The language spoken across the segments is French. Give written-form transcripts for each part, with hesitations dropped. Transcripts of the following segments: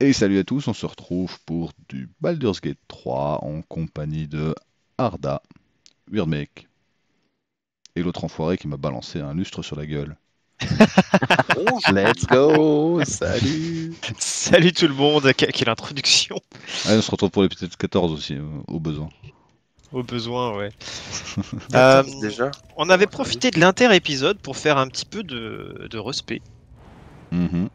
Et salut à tous, on se retrouve pour du Baldur's Gate 3 en compagnie de Arda, Weirdmake et l'autre enfoiré qui m'a balancé un lustre sur la gueule. Bonjour. Let's go, salut. Salut tout le monde, quelle introduction. Allez, on se retrouve pour l'épisode 14 aussi, au besoin. Au besoin, ouais. 14 déjà. On avait profité de l'inter-épisode pour faire un petit peu de respect. Mhm.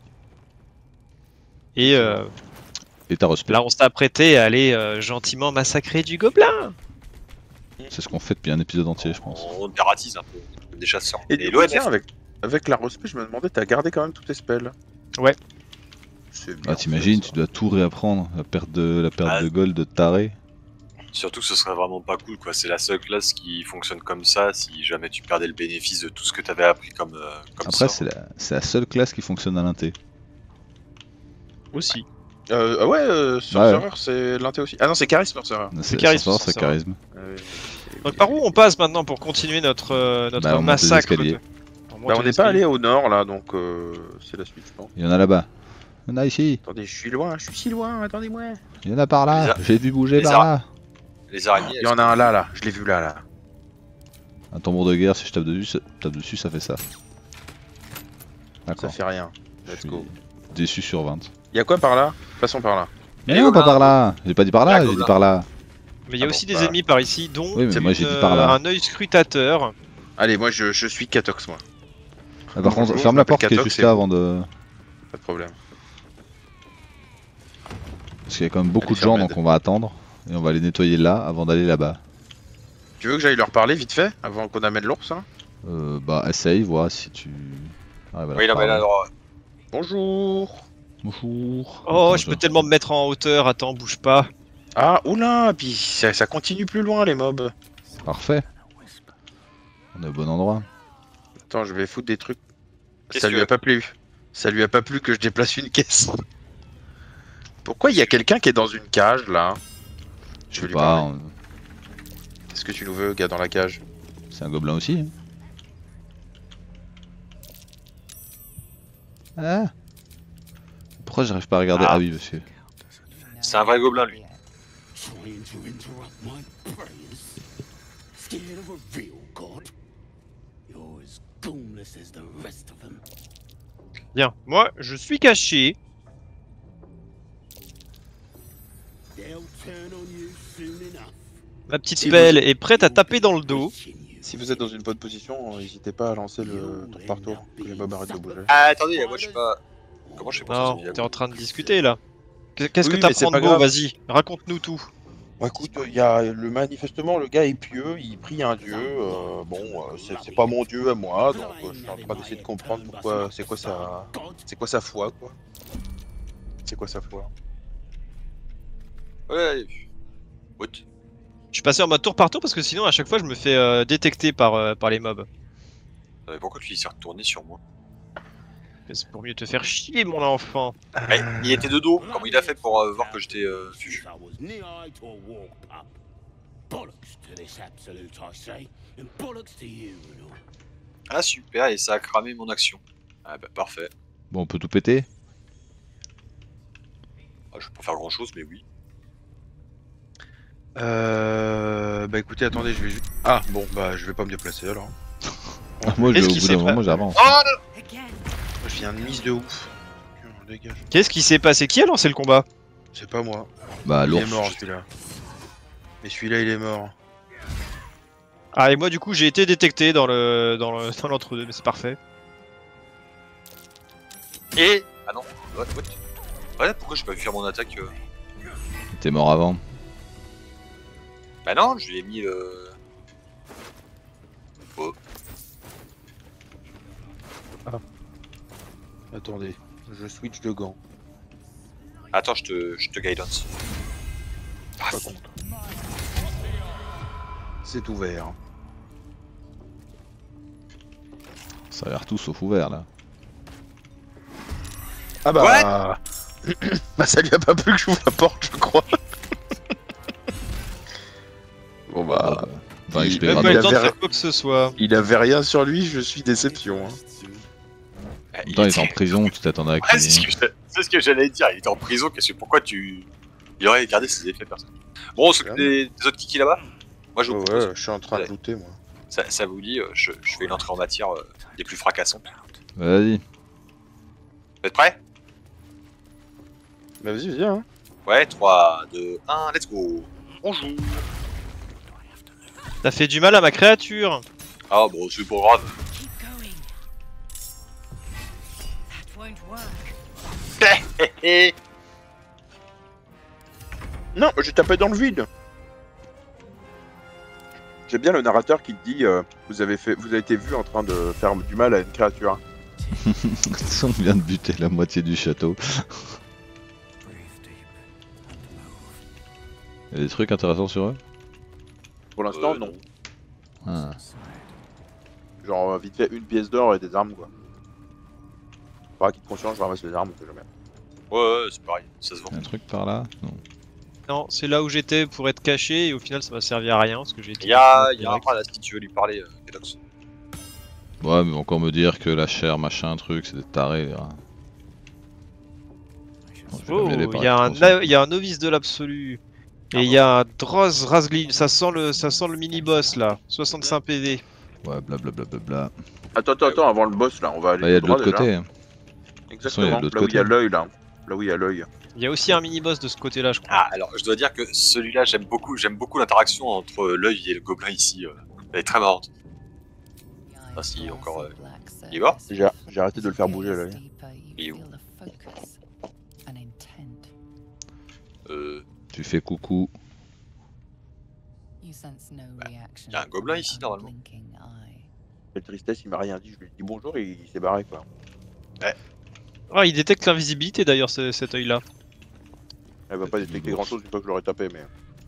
Et Et t'as respect. là, on s'est apprêté à aller gentiment massacrer du gobelin. C'est ce qu'on fait depuis un épisode entier, je pense. On dératise un peu, comme des chasseurs. Et Et du coup, l'ONF, tiens, avec la respect, je me demandais, t'as gardé quand même tous tes spells? Ouais. C'est bien Ah, t'imagines, fait, tu dois tout réapprendre, la perte de Ah. gold de taré. surtout que ce serait vraiment pas cool, quoi. C'est la seule classe qui fonctionne comme ça si jamais tu perdais le bénéfice de tout ce que t'avais appris comme Après, sort. c'est la seule classe qui fonctionne à l'inté. Aussi. Ah ouais, Ouais. Sorcerer, c'est l'inté aussi. Ah non, c'est charisme, Sorcerer. C'est charisme, c'est ça. charisme. Donc par où on passe maintenant pour continuer notre Bah, on monte les massacre escaliers. Bah, on n'est pas allé au nord là, donc c'est la suite, je pense. Il y en a là-bas. Il y en a ici. Attendez, je suis si loin, attendez-moi. Il y en a par là. J'ai vu bouger les par ar- là. Les araignées, Il y en a un là, je l'ai vu là. Un tambour de guerre, si je tape dessus, ça fait ça. Ça D'accord. fait rien. Je Let's suis go. déçu sur 20. Il y a quoi par là? Passons par là. Mais non, pas par là. J'ai pas dit par là, j'ai dit par là. Mais il y a Ah aussi bon, des bah. ennemis par ici, dont Oui, mais moi, j'ai dit par là. un œil scrutateur. Allez, moi je suis Katox, moi. Ah, par contre, Bonjour, ferme je la m'appelle porte qui est Katox, juste c'est là vous. avant de. Pas de problème. Parce qu'il y a quand même beaucoup Allez, de gens, ferme-la. donc on va attendre. Et on va les nettoyer là avant d'aller là-bas. Tu veux que j'aille leur parler vite fait avant qu'on amène l'ours hein? Bah, essaye, vois si tu. arrives à Oui, leur non, mais là, parler. alors, Bonjour. Bonjour. Oh, Attends, je peux tellement me mettre en hauteur, attends, bouge pas. Ah, oula, puis ça continue plus loin les mobs. Parfait. On est au bon endroit. Attends, je vais foutre des trucs. Qu'est-ce Ça que lui a tu pas plu. Ça lui a pas plu que je déplace une caisse. Pourquoi il y a quelqu'un qui est dans une cage là? Je vais sais lui pas, parler. Qu'est-ce que tu nous veux, gars, dans la cage? c'est un gobelin aussi. Hein. Ah. Pourquoi j'arrive pas à regarder? Ah oui, parce que. c'est un vrai gobelin, lui. Trying to interrupt my prayers? Scared of a real god? You're as goonless as the rest of them. Bien, moi, je suis caché. They'll turn on you soon enough. Ma petite Si pelle est prête à taper dans le dos. Si vous êtes dans une bonne position, n'hésitez pas à lancer le tour par tour, que les mobs arrêtent de bouger. Ah, attendez, moi je sais pas. Comment je fais pour Non, sortir t'es en train de discuter là. Qu'est-ce Oui, que mais c'est t'apprends pas de beau? grave. Vas-y, raconte-nous tout. Bon, écoute, manifestement le gars est pieux, il prie un dieu. C'est pas mon dieu à moi, donc je suis en train d'essayer de comprendre pourquoi. C'est quoi sa foi, quoi. C'est quoi sa foi? Ouais. What? Je suis passé en mode tour par tour parce que sinon à chaque fois je me fais détecter par les mobs. Pourquoi tu s'est retourné sur moi? Mais c'est pour mieux te faire chier mon enfant. Mais il était de dos. Comment il a fait pour voir que j'étais vu? I was knee-high to a walk pup. Bollocks to this absolute, I say, and bollocks to you and all. Ah, super, et ça a cramé mon action. Ah, bah parfait. Bon, on peut tout péter. Ah, je peux pas faire grand chose, mais oui. Bah écoutez, attendez, je vais juste. Ah bon, bah je vais pas me déplacer alors. Moi, Qu'est-ce au qui bout s'est d'un moment, pas- j'avance. Oh non! Je viens de mise de ouf. Dégage. Qu'est-ce qui s'est passé? Qui a lancé le combat? C'est pas moi. Bah, Il est l'ours. mort celui-là. Mais celui-là il est mort. Ah et moi du coup j'ai été détecté dans l'entre-deux, mais c'est parfait. Et. Ah non, what? Ouais, pourquoi j'ai pas vu faire mon attaque T'es mort avant. Bah non, je lui ai mis Oh. Attendez, je switch de gants. Attends, je te guidance. Pas contre. C'est ouvert. Ça a l'air tout sauf ouvert là. Ah bah. Bah ça lui a pas plu que j'ouvre la porte, je crois. Bon bah. Enfin, il- XP Même il pas eu le avait temps de rien- faire quoi que ce soit. Il avait rien sur lui, je suis déception. Hein. Putain, il est en prison, tu t'attendais à Ouais, qu'il... c'est ce que j'allais dire, il était en prison, pourquoi il aurait gardé ses effets personne. Bon, on s'occupe des autres kikis là-bas. Moi je vous propose, Ouais, je suis en train de looter moi. ça vous dit, je fais une entrée en matière des plus fracassantes. Vas-y. Vous êtes prêts? Bah vas-y, viens. Hein. Ouais, 3, 2, 1, let's go. Bonjour. T'as fait du mal à ma créature. Ah bon, c'est pas grave. Keep going. That won't work. Non, j'ai tapé dans le vide. J'aime bien le narrateur qui te dit vous avez été vu en train de faire du mal à une créature. On vient de buter la moitié du château. Il y a des trucs intéressants sur eux? Pour l'instant, non. Ah. Genre vite fait une pièce d'or et des armes quoi. Faudra qu'il te conscience, je ramasse les armes, on sait jamais. Ouais, c'est pareil, ça se vend. Il y a un truc par là? Non. Non, c'est là où j'étais pour être caché et au final ça m'a servi à rien parce que j'ai été. Il y a un bras là si tu veux lui parler, Kedox. Ouais, mais encore me dire que la chair, machin, truc, c'est des tarés. Là. Bon, je vais Oh, la mêler par il y a extension. il y a un novice de l'absolu. Et il y a un Droz Razglin, ça sent le mini-boss là, 65 PV. Ouais, blablabla. Attends, avant le boss là, on va aller. Bah, il y a de tout droit, l'autre déjà. côté. Hein. Exactement, il y a de l'autre là où il y a côté. l'œil là. Là où il y a l'œil. Il y a aussi un mini-boss de ce côté-là, je crois. Ah, alors je dois dire que celui-là, j'aime beaucoup l'interaction entre l'œil et le gobelin ici. Elle est très marrante. Ah, si, encore, Il est mort J'ai arrêté de le faire bouger l'œil. Il est où Tu fais coucou. Il y a un gobelin ici, normalement. Quelle tristesse, il m'a rien dit, je lui ai dit bonjour et il s'est barré quoi. Ah, il détecte l'invisibilité d'ailleurs, cet œil-là. Elle va pas détecter grand chose une fois que je l'aurais tapé, mais.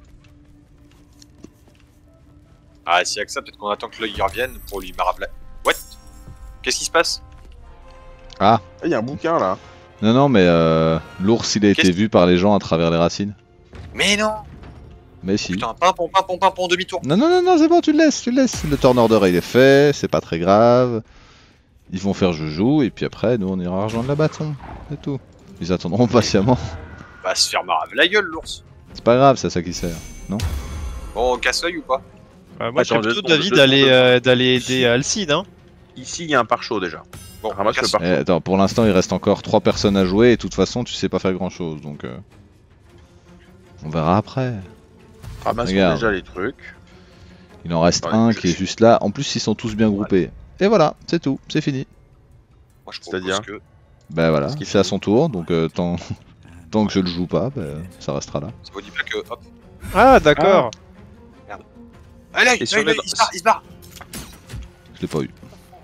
Ah, s'il y a que ça, peut-être qu'on attend que l'œil y revienne pour lui marabler. What? Qu'est-ce qui se passe? Ah, Ah, il y a un bouquin là. non, mais l'ours, il a été Qu'est-ce- vu par les gens à travers les racines. Mais non! Mais si. Putain, pimpon, demi-tour. Non, c'est bon, tu le laisses. Le turn order, il est fait, c'est pas très grave. Ils vont faire joujou, et puis après, nous, on ira rejoindre la bâton. C'est tout. Ils attendront patiemment. Va se faire marabler la gueule, l'ours. C'est pas grave, c'est à ça qui sert. Bon, on casse l'œil ou pas? Moi, je serais Attends, plutôt deux d'avis secondes. d'aller aider Alcide, hein. Ici, il y a un pare-chaud déjà. Bon, on Ramasse le casse. pare-chaud. Attends, pour l'instant, il reste encore 3 personnes à jouer, et de toute façon, tu sais pas faire grand chose, donc... On verra après. Ramasse Regarde. déjà les trucs. Il en reste Ouais, un qui est juste là. En plus, ils sont tous bien groupés. Et voilà, c'est tout, c'est fini. Moi, je C'est-à-dire propose que. Bah voilà, Ce qui est c'est à fini. son tour, donc tant que je le joue pas, bah, ça restera là. Ça vous dit pas que. Hop. Ah, d'accord. Allez, Et sur les- il se barre. Je l'ai pas eu.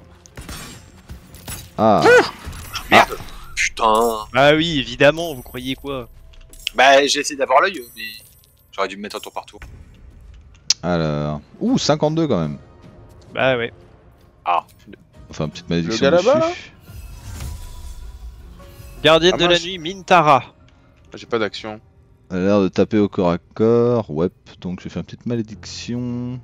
Ah, Merde. Putain. Bah oui, évidemment, vous croyez quoi? Bah, j'ai essayé d'avoir l'œil, mais. J'aurais dû me mettre un tour par tour. alors... Ouh, 52 quand même. Bah ouais. Enfin, petite malédiction gars là-bas, là dessus. Gardienne Ah, de moi, la nuit, Mintara. J'ai pas d'action. Elle a l'air de taper au corps à corps. Ouais, donc je vais faire une petite malédiction.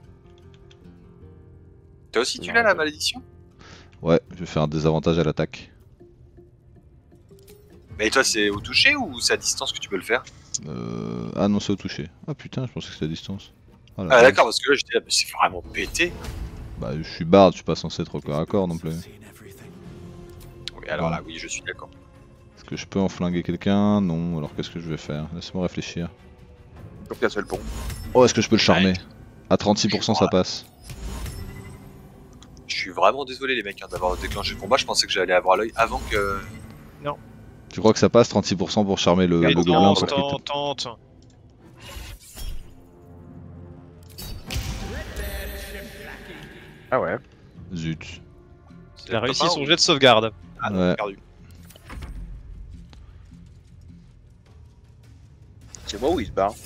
T'as aussi tu l'as la malédiction? Ouais, je vais faire un désavantage à l'attaque. Mais toi, c'est au toucher ou c'est à distance que tu peux le faire? Ah non, c'est au toucher. Ah putain, je pensais que c'était à distance. Ah, la Ah, vache. d'accord, parce que là, j'étais là, mais c'est vraiment pété. Bah, je suis barde, je suis pas censé être au corps à corps non plus. Oui, alors là, oui, je suis d'accord. Est-ce que je peux en flinguer quelqu'un? Non, alors qu'est-ce que je vais faire? Laisse-moi réfléchir. Pour casser le pont. Oh, est-ce que je peux le charmer? À 36% ça passe. Je suis vraiment désolé, les mecs, hein, d'avoir déclenché le combat. Je pensais que j'allais avoir l'œil avant que. Tu crois que ça passe 36% pour charmer le Mais gobelin tente, pour qu'il te- tente. Ah ouais. Zut. Il a réussi son jet de sauvegarde. Ah non, Ouais. perdu. C'est moi où il se barre.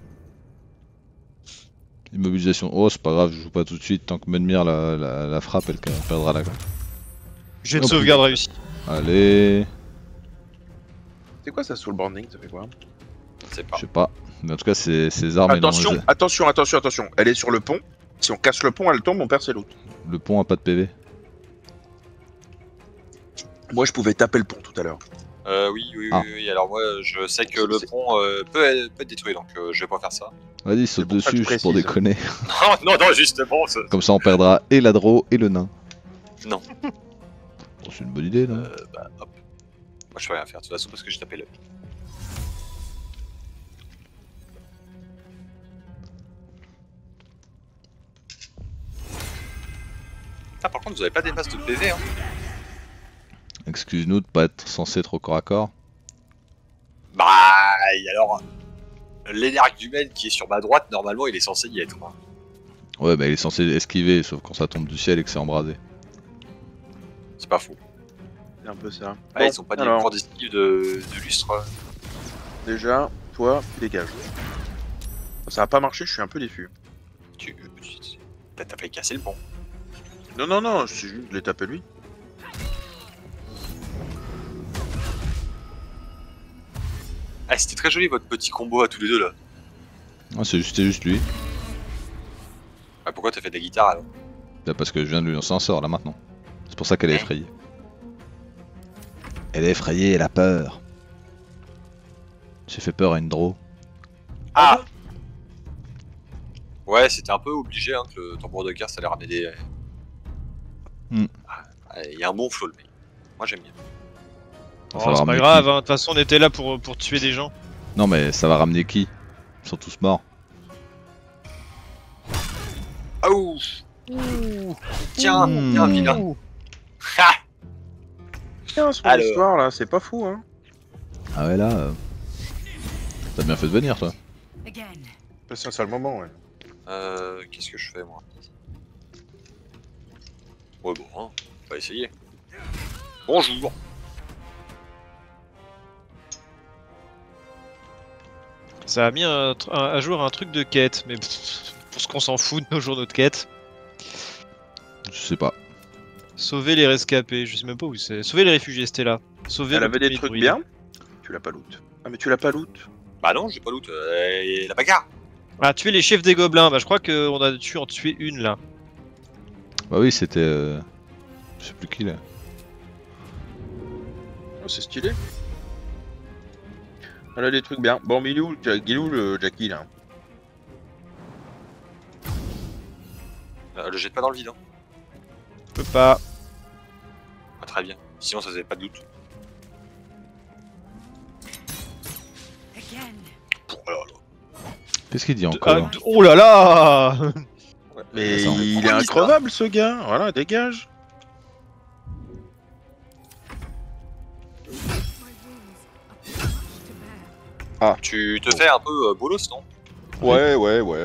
Immobilisation. Oh, c'est pas grave, je joue pas tout de suite. Tant que Medmir la frappe, elle perdra la. Jet de Oh, sauvegarde réussi. Allez. C'est quoi ça sous le branding? Ça fait quoi? C'est pas. Je sais pas. Mais en tout cas, ces armes. elles Attention, ont- attention. Elle est sur le pont. Si on casse le pont, elle tombe, on perd ses loot. Le pont a pas de PV. Moi, je pouvais taper le pont tout à l'heure. Oui. Alors moi, je sais que le pont peut être détruit, donc je vais pas faire ça. Vas-y, saute pour ça que dessus, je juste pour précise. déconner. Non, justement. Comme ça, on perdra et la draw et le nain. Non. Bon, c'est une bonne idée, non? Hop. Moi, je peux rien faire de toute façon parce que j'ai tapé le. Ah, par contre, vous avez pas des masses de PV, hein. Excuse-nous de pas être censé être au corps à corps. Bah, et alors, l'énergumène qui est sur ma droite, normalement, il est censé y être. Hein. Ouais, bah il est censé esquiver, sauf quand ça tombe du ciel et que c'est embrasé. C'est pas faux. C'est un peu ça. Ah, Bon, ils sont pas des alors, cours d'esquive de lustre. déjà, toi, dégage. Ça a pas marché, je suis un peu déçu. T'as failli casser le pont. Non, c'est juste, je l'ai tapé lui. Ah, c'était très joli votre petit combo à tous les deux là. Ah, c'était juste lui. Ah, pourquoi t'as fait de la guitare alors? Bah, parce que je viens de lui lancer un sort là maintenant. C'est pour ça qu'elle est effrayée. Elle est effrayée, elle a peur. J'ai fait peur à une draw. Ah Ouais, c'était un peu obligé hein, que le tambour de guerre ça allait ramener des. Il y a un bon flow le mec. Moi j'aime bien. Ça Oh, va c'est ramener pas grave, qui? hein. De toute façon on était là pour tuer des gens. Non, mais ça va ramener qui? Ils sont tous morts. Ah ouh Tiens, viens vilain. Ha Tiens, sur Alors. l'histoire là, c'est pas fou hein. Ah ouais, là. T'as bien fait de venir, toi. Again. C'est un sale moment, ouais. Qu'est-ce que je fais moi? Ouais bon, hein, on va essayer. Bonjour. Ça a mis à jour un truc de quête, mais pour ce qu'on s'en fout de nos journaux de quête. Je sais pas. Sauver les rescapés, je sais même pas où c'est. Sauver les réfugiés, c'était là. Sauver Elle le avait des premier trucs druide. bien. Tu l'as pas loot. Ah mais tu l'as pas loot. Bah non, j'ai pas loot. La bagarre. Ah, tuer les chefs des gobelins, bah je crois qu'on a dû en tuer une là. Bah oui, c'était. Je sais plus qui là. Oh, c'est stylé. Elle a des trucs bien. Bon, mais il est où le Jackie là? Le jette pas dans le vide. Hein. Je peux pas. Ah, très bien. Sinon ça faisait pas de doute. Again. Oh là là. Qu'est-ce qu'il dit Ah, encore? oh là là. Mais Attends, il est pourquoi il dit ça increvable ce gars. Voilà, dégage. Tu te fais un peu bolos, non? Ouais.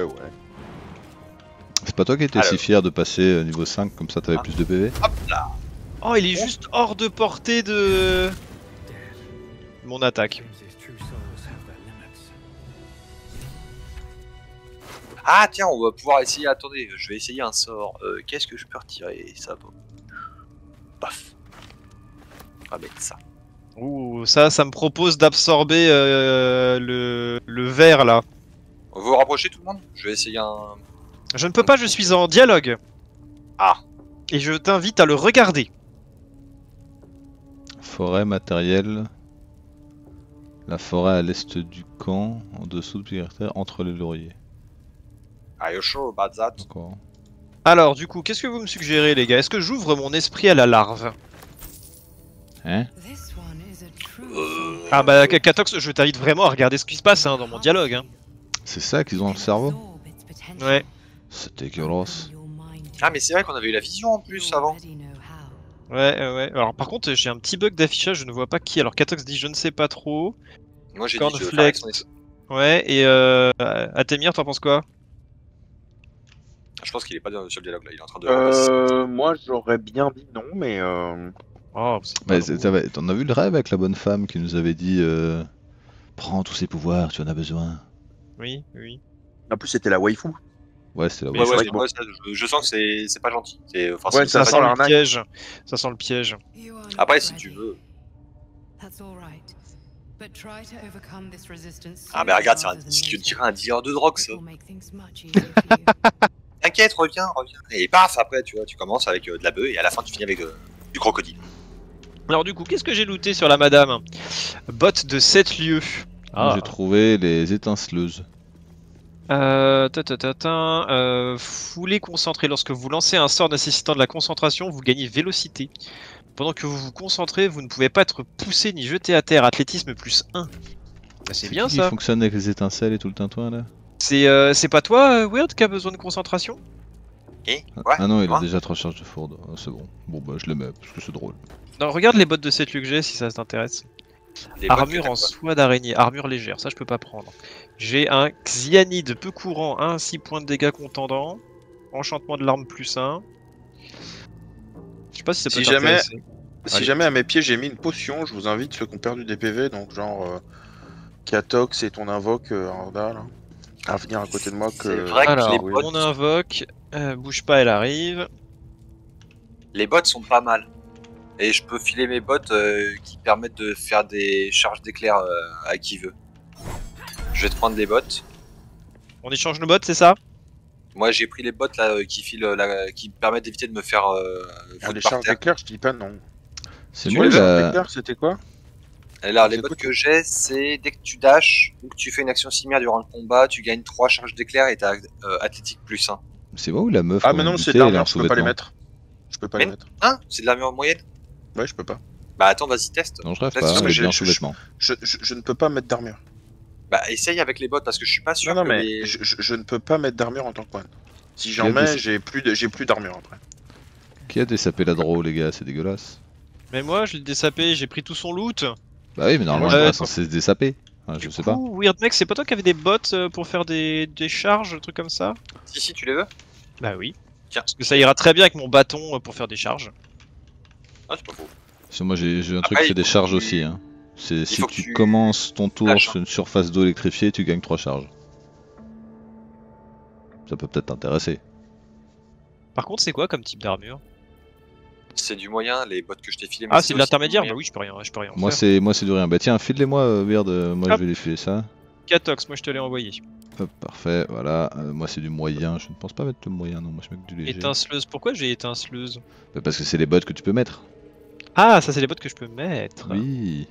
C'est pas toi qui étais si Alors. fier de passer niveau 5 comme ça t'avais Ah. plus de PV? Hop là. Oh, il est juste hors de portée de mon attaque. Ah tiens, on va pouvoir essayer. Attendez, je vais essayer un sort. Qu'est-ce que je peux retirer? Ça va. Paf. On va mettre ça. Ouh, ça me propose d'absorber le verre là. Vous vous rapprochez tout le monde? Je vais essayer un. Je ne peux pas, je suis en dialogue. Ah. Et je t'invite à le regarder. Forêt matérielle. La forêt à l'est du camp, en dessous de Pigarter, entre les lauriers. Are you sure about that? D'accord. Alors, du coup, qu'est-ce que vous me suggérez, les gars? Est-ce que j'ouvre mon esprit à la larve? Hein? This one is a true. Ah bah, Katox, je t'invite vraiment à regarder ce qui se passe hein, dans mon dialogue. Hein. C'est ça qu'ils ont dans le cerveau? Ouais. C'est dégueulasse. Ah mais c'est vrai qu'on avait eu la vision en plus avant. Ouais. Alors, par contre, j'ai un petit bug d'affichage, je ne vois pas qui. Alors, Katox dit je ne sais pas trop. Moi j'ai dit que Cornflakes. Ouais, et Atemir, t'en penses quoi? je pense qu'il est pas sur le dialogue là, il est en train de. Moi j'aurais bien dit non, mais Oh, c'est pas Mais drôle. t'en as vu le rêve avec la bonne femme qui nous avait dit prends tous ces pouvoirs, tu en as besoin. Oui. en plus c'était la waifu. Ouais, c'était la Ouais, bonne c'est vrai ouais, que bon. moi, je sens que c'est pas gentil. Enfin, Ouais, c'est Ça ça pas sent sent le l'arnaque. piège. Ça sent le piège. Après, si tu veux. Ah, mais regarde, c'est que dirait un dealer de drogue, ça. T'inquiète, reviens. Et paf, après, tu vois, tu commences avec de la bœuf et à la fin, tu finis avec du crocodile. Alors du coup, qu'est-ce que j'ai looté sur la madame? Bottes de 7 lieux. Moi, Ah. j'ai trouvé les étinceleuses. Foulée concentrée. Lorsque vous lancez un sort nécessitant de la concentration, vous gagnez vélocité. Pendant que vous vous concentrez, vous ne pouvez pas être poussé ni jeté à terre. Athlétisme plus 1. Bah, c'est bien qui ça. fonctionne avec les étincelles et tout le tintouin là? C'est pas toi, Weird, qui a besoin de concentration? Et ouais, Ah non, il a moi. déjà 3 charges de fourde. Ah, c'est bon. Bon bah je les mets parce que c'est drôle. Non, regarde les bottes de 7 lieux que j'ai si ça t'intéresse. Les bottes Armure que t'as, en quoi. soie d'araignée, armure légère, ça je peux pas prendre. J'ai un Xyanide peu courant, 1 6 points de dégâts contendant. Enchantement de l'arme plus 1. Je sais pas si ça peut Si jamais- t'intéresser. Si Allez. jamais à mes pieds j'ai mis une potion, je vous invite ceux qui ont perdu des PV, donc genre Katox et ton invoque Arda là, à venir à côté de moi que. C'est vrai que Alors, les oui. bottes, on invoque, bouge pas, elle arrive. les bottes sont pas mal. Et je peux filer mes bottes qui permettent de faire des charges d'éclair à qui veut. Je vais te prendre des bottes. On échange nos bottes, c'est ça? Moi j'ai pris les bottes là qui filent qui permettent d'éviter de me faire Ah, foutre les par charges terre. d'éclair, je dis pas non. C'est Tu moi les charges la... d'éclair, c'était quoi? Alors les C'est bottes quoi que j'ai, c'est dès que tu dashes ou que tu fais une action similaire durant le combat, tu gagnes 3 charges d'éclair et t'as athlétique plus 1. C'est moi ou la meuf Ah qu'on mais a non, butée, c'est de elle est en l'armure, je peux pas les sous-vêtements? mettre. Je peux pas Mais les mettre. Hein? C'est de l'armure moyenne? Ouais, je peux pas. Bah attends, vas-y teste. Non je rêve Là, pas, c'est ce elle que est j'ai- bien en je- sous-vêtements. Je ne peux pas mettre d'armure. Bah essaye avec les bottes parce que je suis pas sûr Non, non, que mais les... je ne peux pas mettre d'armure en tant que moine. Si j'en Il y a mets, des- j'ai plus d'armure après. Qui a désapé la draw les gars, c'est dégueulasse. Mais moi, je l'ai désapé, j'ai pris tout son loot. Bah oui mais normalement Ouais, il est pas censé se dessaper. Enfin, je Du sais coup, pas. Weird Mec, c'est pas toi qui avais des bottes pour faire des charges, des trucs comme ça? Si tu les veux? Bah oui. Tiens. Parce que ça ira très bien avec mon bâton pour faire des charges. Ah c'est pas faux. Parce que moi j'ai un truc Après, qui fait il des faut charges que tu- aussi. Hein. C'est si faut que tu tu commences ton tour lâches, sur une surface d'eau électrifiée, tu gagnes 3 charges. Ça peut peut-être t'intéresser. Par contre, c'est quoi comme type d'armure? C'est du moyen, les bottes que je t'ai filées. mais Ah, c'est de aussi l'intermédiaire? du Bah moyen. oui, je peux rien Moi faire. c'est du rien. Bah tiens, file-les-moi Weird, moi Hop. je vais les filer ça. Katox, moi je te l'ai envoyé. Hop, parfait, voilà. Moi c'est du moyen, je ne pense pas mettre le moyen, non, moi je mets que du léger. Étinceleuse, pourquoi j'ai étinceleuse? Bah, parce que c'est les bottes que tu peux mettre. Ah, ça c'est les bottes que je peux mettre. Oui.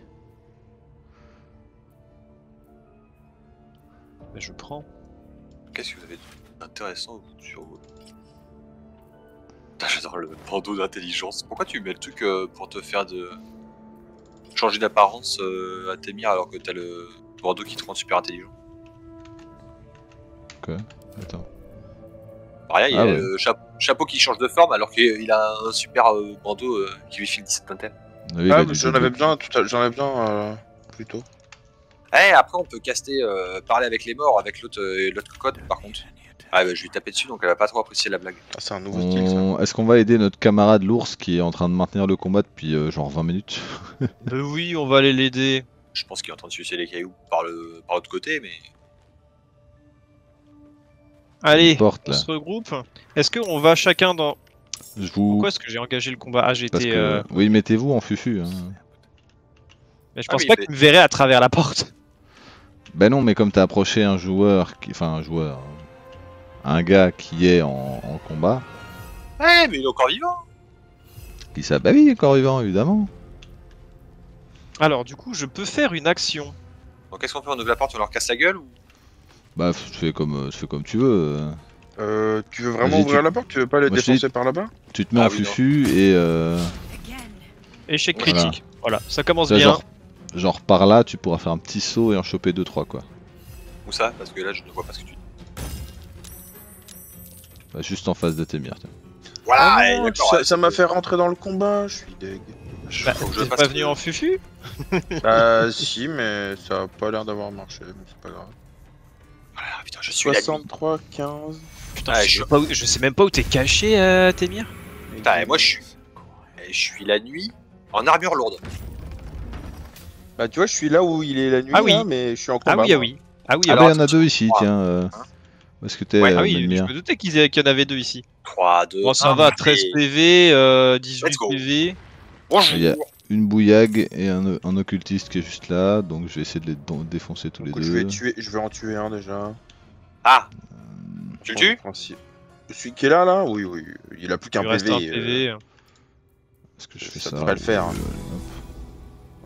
Bah, je prends. Qu'est-ce que vous avez d'intéressant sur vous? Putain, j'adore le bandeau d'intelligence. Pourquoi tu mets le truc pour te faire de... changer d'apparence à Témir alors que t'as le bandeau qui te rend super intelligent? Attends. Rien, il Ah a ouais. le chapeau qui change de forme alors qu'il a un super bandeau qui lui file 17 vingtaine. Oui, il Ah, a mais du j'en double. avais besoin j'en avais besoin plus tôt. Eh, après on peut caster, parler avec les morts avec l'autre code par contre. Ah bah je vais lui taper dessus donc elle va pas trop apprécier la blague. Ah, c'est un nouveau style ça. Est-ce qu'on va aider notre camarade l'ours qui est en train de maintenir le combat depuis genre 20 minutes? Bah oui, on va aller l'aider. Je pense qu'il est en train de sucer les cailloux par l'autre côté mais... Allez, porte, on là. se regroupe. Est-ce qu'on va chacun dans... Je vous... Pourquoi est-ce que j'ai engagé le combat? Ah, Parce j'étais... que... Oui, mettez-vous en fufu. Hein. Mais je Ah, pense mais pas il fait- qu'il me verrait à travers la porte. Bah non, mais comme t'as approché un joueur, enfin un joueur, un gars qui est en combat, Eh mais il est encore vivant. qui s'appelle... Bah oui, il est encore vivant, évidemment. Alors, du coup, je peux faire une action. Donc qu'est-ce qu'on fait? On ouvre la porte, on leur casse la gueule ou... Bah, tu fais comme tu veux. Tu veux vraiment Vas-y, ouvrir tu- la porte? Tu veux pas les Moi, je dis- défoncer par là-bas? Tu te mets Ah en oui, non. fufu et... Again. Échec Voilà. critique. Voilà, ça commence ça, bien. genre par là, tu pourras faire un petit saut et en choper 2-3 quoi. Où ça? Parce que là je ne vois pas ce que tu dis. Bah, juste en face de Témir. tiens. Voilà, Ah et non, d'accord, ça m'a fait rentrer dans le combat, je suis deg. Bah, faut que je t'es fasse pas le- venu en fufu? Bah si, mais ça a pas l'air d'avoir marché, mais c'est pas grave. Voilà, putain, je suis la nuit. 63, 15... Putain, Ah, je sais même pas où t'es caché, Témir. Putain, et moi je suis la nuit en armure lourde. Bah tu vois, je suis là où il est la nuit, Ah oui. là, mais je suis en combat. Ah oui, ah moi. oui. Ah oui, Ah Alors, bah, il y en a attends, 2 ici, trois. tiens. Hein Où est-ce que t'es, Ouais, Ah oui, je Melmir me doutais qu'il y en avait 2 ici. 3, 2, Bon, ça va, 13 PV, 18 Let's go. PV. Bonjour. Il y a- Une bouillague et un occultiste qui est juste là, donc je vais essayer de les défoncer tous les Donc, deux. je vais en tuer un déjà. Ah, tu le Dans le tues? principe. Celui qui est là, là? Oui, oui. Il a plus qu'un Il reste PV. un PV. Est-ce que je fais ça ça devrait le faire, hein. Hop.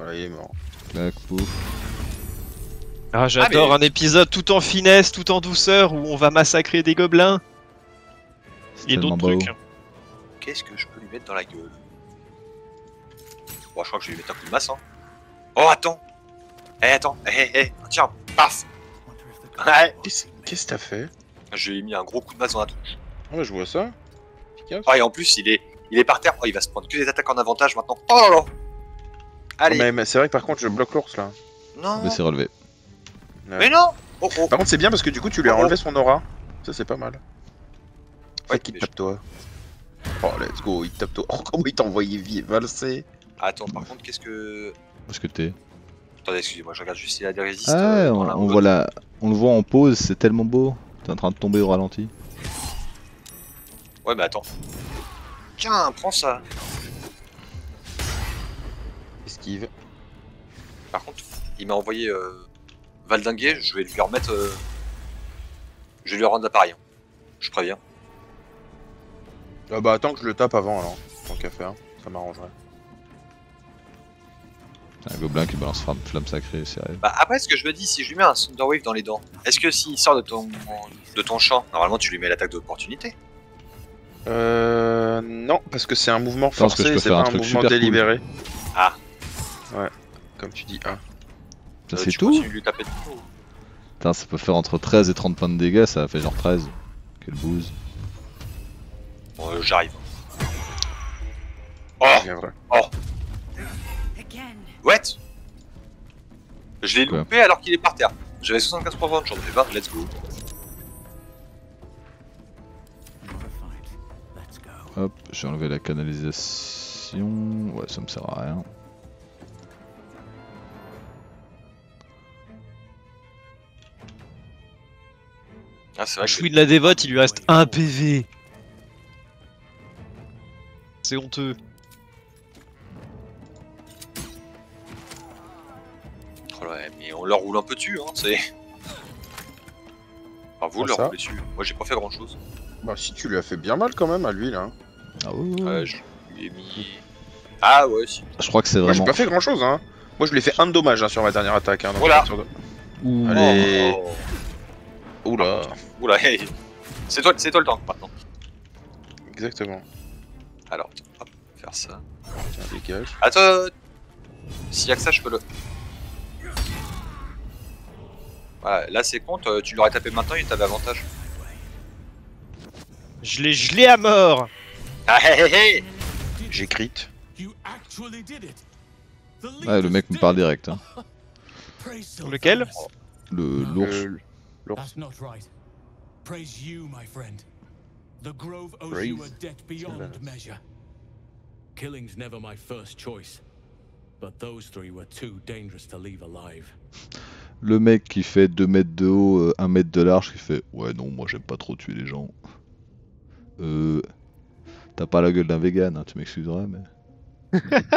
Voilà, il est mort. Clac, pouf. Ah, j'adore mais- un épisode tout en finesse, tout en douceur, où on va massacrer des gobelins. C'est Et tellement d'autres beau. trucs. Qu'est-ce que je peux lui mettre dans la gueule? Bon, je crois que je vais lui mettre un coup de masse. Hein. Oh, attends! Attends! Tiens, paf! Ouais! Qu'est-ce que t'as fait? Je lui ai mis un gros coup de masse dans la tronche. Ah, bah, je vois ça. Efficace. Ah, et en plus, il est par terre. Oh, il va se prendre que des attaques en avantage maintenant. Oh là là! Allez! Mais c'est vrai que par contre, je bloque l'ours là. Non! Mais c'est relevé. Mais non! Oh, oh! Par contre, c'est bien parce que du coup, tu lui as Oh. enlevé son aura. Ça, c'est pas mal. Ouais, Qui mais te tape toi. Oh, let's go, il te tape toi. Oh, comment il t'a envoyé valser. Attends, par contre, qu'est-ce que. Où est-ce que t'es? Attendez, excusez-moi, je regarde juste s'il a des résistes. Ah, dans la on mode. voit on le voit en pause, c'est tellement beau. T'es en train de tomber au ralenti. Ouais, mais attends. Tiens, prends ça. Esquive. Par contre, il m'a envoyé valdinguer, je vais lui remettre. Je vais lui rendre l'appareil. Je préviens. Ah bah attends que je le tape avant alors. Tant qu'à faire, ça m'arrangerait. Un gobelin qui balance flamme sacrée, sérieux. Bah après, ce que je me dis, si je lui mets un Thunderwave dans les dents, est-ce que s'il sort de ton champ, normalement tu lui mets l'attaque d'opportunité? Non, parce que c'est un mouvement Je pense que je forcé, peux c'est faire pas un un truc mouvement super cool. délibéré. Ah. Ouais, comme tu dis, ah. Ça c'est tu tout? continues de lui taper dessus. Putain, ça peut faire entre 13 et 30 points de dégâts, ça fait genre 13. Quelle bouse. Bon, j'arrive. Oh, Bien vrai. Again. what? Je l'ai Quoi? loupé alors qu'il est par terre. J'avais 75% de chance, mais bah, let's go. Let's go. Hop, j'ai enlevé la canalisation. Ouais, ça me sert à rien. Ah, c'est vrai que Choui de la dévote, il lui reste 1 PV. C'est honteux. Oh ouais, mais on leur roule un peu dessus, hein, c'est. Enfin, vous Ah, leur ça. roulez dessus. Moi, j'ai pas fait grand chose. Bah si tu lui as fait bien mal quand même à lui là. Ah ouais, ouais. Je lui ai mis. Ah ouais, si. Je crois que c'est Moi j'ai vraiment. pas fait grand chose hein. Moi je lui ai fait un de dommage hein, sur ma dernière attaque. Hein, donc Voilà. à partir de- Ouh. Allez. Oh. Oula. Oula, hey. C'est toi le tank maintenant. Exactement. Alors, hop, faire ça. Tiens, dégage. Attends. S'il y a que ça, je peux le. Voilà, là c'est con, tu l'aurais tapé maintenant, il t'avait avantage. Je l'ai gelé à mort. Ah hé hé hé. J'ai crit. You actually did it. The Ouais, le mec me parle direct. Hein. Praise Lequel? Sylvanas. L'ours. L'ours. That's not right. Praise you, my friend. The Grove owes Praise you a debt beyond Sylvanas. measure. Killing's never my first choice, but those three were too dangerous to leave alive. Le mec qui fait 2 mètres de haut, 1 mètre de large, qui fait ouais, non, moi j'aime pas trop tuer les gens. T'as pas la gueule d'un vegan, hein, tu m'excuseras, mais.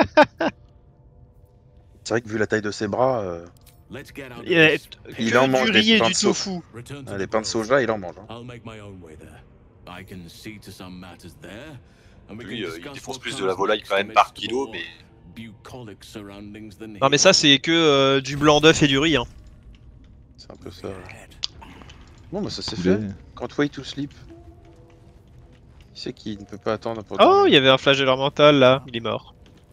C'est vrai que vu la taille de ses bras, Let's get out of Il a this. Il que en mange du des riz et pains du de sauce. tofu. Return to les the pains de Grove. soja il en mange. Hein. I'll make my own way there. I can see to some matters there. And we Lui, can il discuss défonce what plus de comes la volaille next quand to même par make kilo, more mais. bucolic surroundings than Non mais ça c'est que du blanc d'œuf et du riz. Hein. C'est un peu ça. ouais. Bon bah ça c'est Poulet. fait. Quand way to sleep. Il sait qu'il ne peut pas attendre pour Oh, dormir. il y avait un flagelleur mental là, il est mort.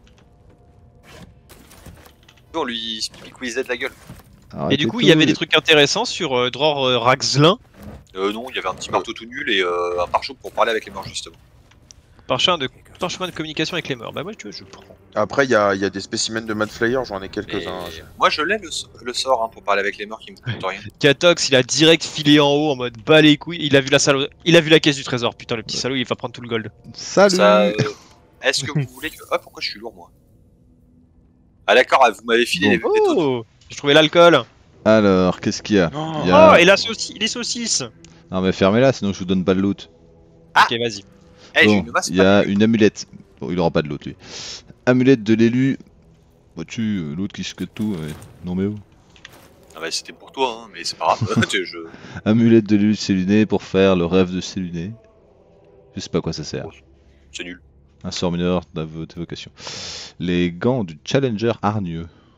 On lui piquouisait de la gueule. Et Arrêtez du coup, tout, il y avait des les- trucs intéressants sur Dror Raxlin. Non, il y avait un petit marteau tout nul et un pare-choc pour parler avec les morts justement. Parchemin de communication avec les morts. Bah moi tu vois, je prends. Après il y a des spécimens de Mad Flayer, j'en ai Mais quelques-uns. moi je l'ai le sort hein, pour parler avec les morts qui me coûtent rien. Katox, il a direct filé en haut en mode bas les couilles. Il a vu la caisse du trésor. Putain, le petit salaud, il va prendre tout le gold. Salut Ça, est-ce que vous voulez que. Ah, pourquoi je suis lourd moi? Ah, d'accord, vous m'avez filé les méthodes. Oh, j'ai trouvé l'alcool. Alors, qu'est-ce qu'il y a Oh, Il y a- Oh, et les saucisses. Non, mais fermez-la, sinon je vous donne pas de loot. Ah. Ok, vas-y. Eh, j'ai Bon, une masse. il y a une amulette. Bon, il aura pas de loot, lui. Amulette de l'élu. Vois-tu, l'autre qui se que tout. Ouais. Non, mais où Ah, bah c'était pour toi, hein, mais c'est pas grave. je... Amulette de l'élu de Céluné pour faire le rêve de Céluné. Je sais pas à quoi ça sert. C'est nul. Un sort mineur d'évocation. Les gants du Challenger hargneux.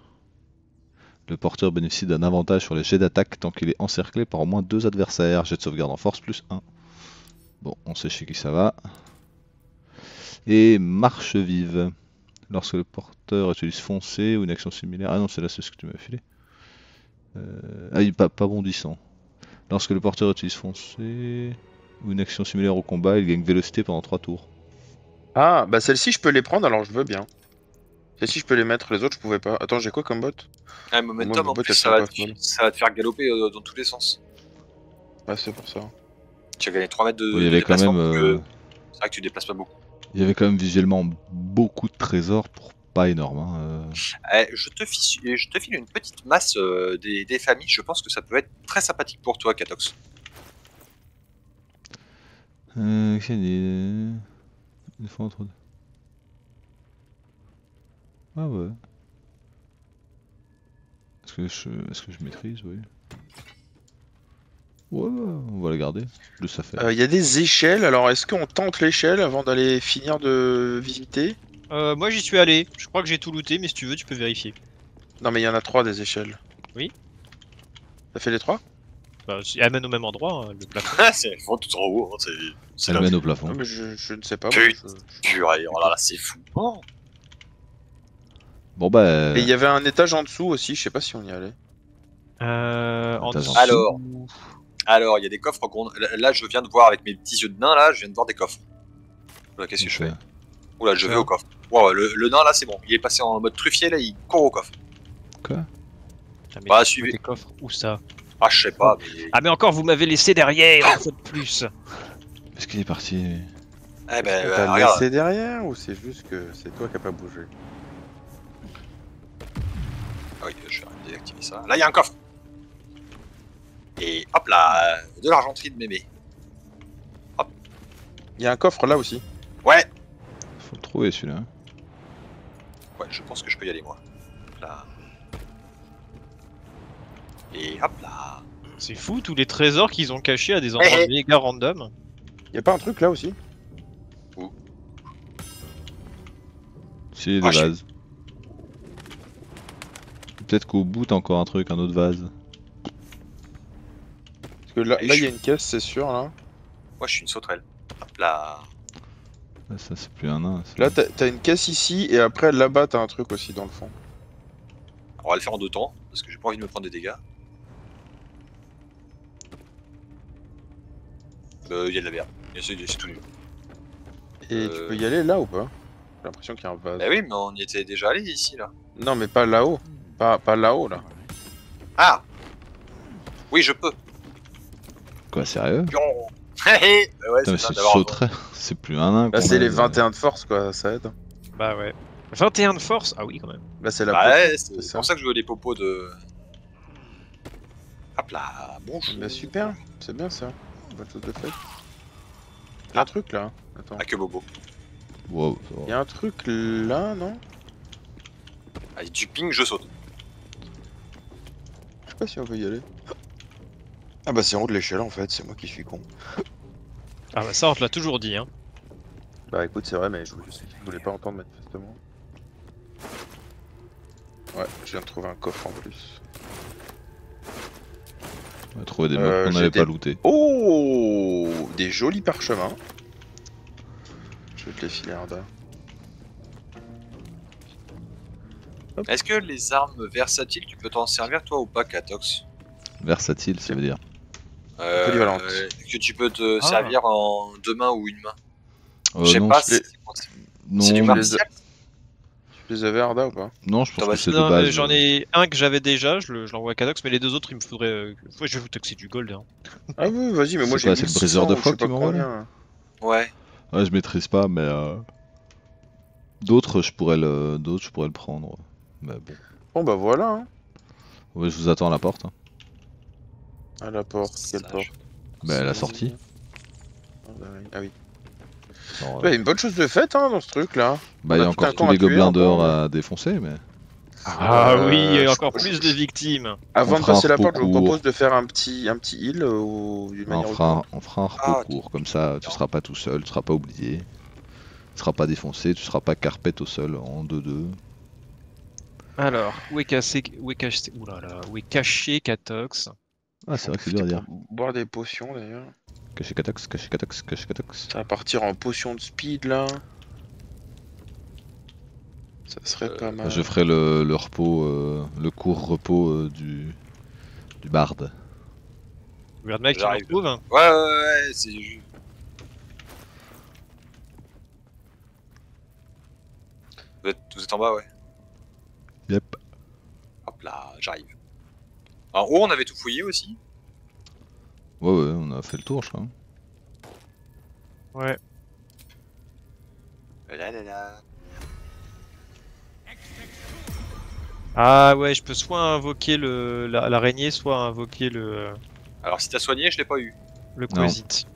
Le porteur bénéficie d'un avantage sur les jets d'attaque tant qu'il est encerclé par au moins 2 adversaires. Jet de sauvegarde en force plus 1. Bon, on sait chez qui ça va. Et marche vive. Lorsque le porteur utilise foncer ou une action similaire. Ah non, c'est là, c'est ce que tu m'as filé. Ah oui, pas bondissant. Lorsque le porteur utilise foncer ou une action similaire au combat, il gagne vélocité pendant 3 tours. Ah, bah celle-ci, je peux les prendre, alors je veux bien. Celle-ci, je peux les mettre, les autres, je pouvais pas. Attends, j'ai quoi comme bot? Ah, momentum, Moi, en mes bots, plus, elles ça sont va, pas folles. ça va te faire galoper dans tous les sens. Ouais, c'est pour ça. Tu as gagné 3 mètres de, Oui, il y de avait quand déplacement même, parce que c'est vrai que tu déplaces pas beaucoup. Il y avait quand même visuellement beaucoup de trésors pour pas énorme. Hein. Je te file une petite masse des familles, je pense que ça peut être très sympathique pour toi, Katox. Une fois entre deux. Ah ouais. Est-ce que je maîtrise, oui. Ouais, on va la garder. Plus ça fait. Il y a des échelles, alors est-ce qu'on tente l'échelle avant d'aller finir de visiter? Moi j'y suis allé, je crois que j'ai tout looté, mais si tu veux, tu peux vérifier. Non, mais il y en a 3 des échelles. Oui. T'as fait les 3? Bah, elles mènent au même endroit, hein, le plafond. C'est vraiment tout en haut, hein, c'est Elle la mène au plafond. Non, mais je ne sais pas. Putain. moi, purée, oh là là, c'est fou. Oh. Bon bah. Et il y avait un étage en dessous aussi, je sais pas si on y allait. En Attends, dessous. Alors, il y a des coffres là, je viens de voir avec mes petits yeux de nain, là, je viens de voir des coffres. Oula, qu'est-ce que je fais? Oula, je vais au coffre. Wow, le nain, là, c'est bon. Il est passé en mode truffier, là, il court au coffre. Putain, mais Bah, tu suivez. tes coffres, où ça? Ah, je sais pas, mais... Ah mais encore, vous m'avez laissé derrière, une fois de plus. Est-ce qu'il est parti? Eh ben, T'as regarde. laissé derrière ou c'est juste que c'est toi qui a pas bougé? Ah oui, je vais désactiver ça. Là, il y a un coffre. Et hop là, de l'argenterie de mémé. Il y a un coffre là aussi. Ouais, Faut le trouver celui-là. ouais, je pense que je peux y aller, moi. Là. Et hop là. C'est fou, tous les trésors qu'ils ont cachés à des endroits méga random. Y a pas un truc là aussi? Si, Ah, des vases. Peut-être qu'au bout t'as encore un truc, un autre vase. Parce que là, Et là je- y a une caisse, c'est sûr là. Moi, je suis une sauterelle. Hop là. Ah, ça c'est plus un nain. ça. Là t'as une caisse ici et après là-bas t'as un truc aussi dans le fond. On va le faire en 2 temps, parce que j'ai pas envie de me prendre des dégâts. Il y a de la merde. C'est tout nul. Et tu peux y aller là ou pas? J'ai l'impression qu'il y a un vase. Bah oui, mais on y était déjà allé ici, là. Non mais pas là-haut. Pas là-haut là. Ah. Oui, je peux. Quoi, sérieux? Pion. Ouais, Putain, mais ça, c'est d'avoir- sauterait. C'est plus un nain. Là qu'on c'est a, les mais- 21 de force quoi, ça aide. Bah ouais. 21 de force? Ah oui, quand même. Là c'est la Bah potion, ouais, c'est c'est ça. pour ça que je veux des popos de... Hop là, bonjour. Bah super, c'est bien ça. Bonne chose de fait. Y'a un truc là. Attends. Ah, que bobo. Wow, ça va. Y'a un truc là, non? Allez, tu ping, je saute. Je sais pas si on peut y aller. Ah bah c'est en haut de l'échelle en fait, c'est moi qui suis con. Ah bah ça, on te l'a toujours dit, hein. Bah écoute, c'est vrai, mais je voulais pas entendre manifestement. Ouais, je viens de trouver un coffre en plus. On a trouvé des meubles qu'on j'ai n'avait des- pas lootés. Oh, des jolis parchemins. Je vais te les filer, Arda. Est-ce que les armes versatiles, tu peux t'en servir toi ou pas, Katox? Versatile, ça veut dire. Polyvalente. Que tu peux te servir en 2 mains ou une main. Je sais Non, pas, je- non, c'est du je- martial. Tu les avais, Arda, ou pas? non, je pense T'en que vas- c'est de Non, base. J'en ai un que j'avais déjà, je l'envoie à Cadox, mais les deux autres, il me faudrait... Ouais, je vais vous taxer du gold, hein. Ah oui, vas-y, mais moi C'est j'ai quoi, c'est le 1600 briseur de ou je sais foi que pas tu m'envoies, là combien. Ouais. Ouais, je maîtrise pas, mais d'autres, je pourrais le prendre. Mais bon. Bon bah voilà, hein. Ouais, je vous attends à la porte. Hein. À la porte, quelle Sage. porte? Bah, à la sortie. Ah bah oui. Ah oui. Alors, Ouais, une bonne chose de faite hein, dans ce truc là. bah, il y on a a tout un encore camp tous à les tuer gobelins encore, dehors ouais. à défoncer, mais. Ah oui, il y a je- encore je- plus de victimes. Avant On de fera un passer la repos porte, je vous court. propose de faire un petit heal ou d'une manière ou d'une autre. On fera un repos Ah, court, comme ça tu seras pas tout seul, tu seras pas oublié. Tu seras pas défoncé, tu seras pas carpette au sol en 2-2. Alors, où est caché, oulala, où est caché Katox? Ah, c'est vrai que c'est dur à dire. Boire des potions d'ailleurs. Caché Katox, caché Katox, caché Katox. Ça va partir en potion de speed là. Ça serait pas mal. Je ferai le repos, le court repos du barde. Regarde mec, tu me J'arrive. retrouves. Ouais, c'est. Vous êtes en bas, ouais. Yep. Hop là, j'arrive. En haut, on avait tout fouillé aussi. Ouais, on a fait le tour, je crois. Ouais. Là, là, là. Ah ouais, je peux soit invoquer l'araignée, soit invoquer le Alors, si t'as soigné, je l'ai pas eu. Non. Quasit.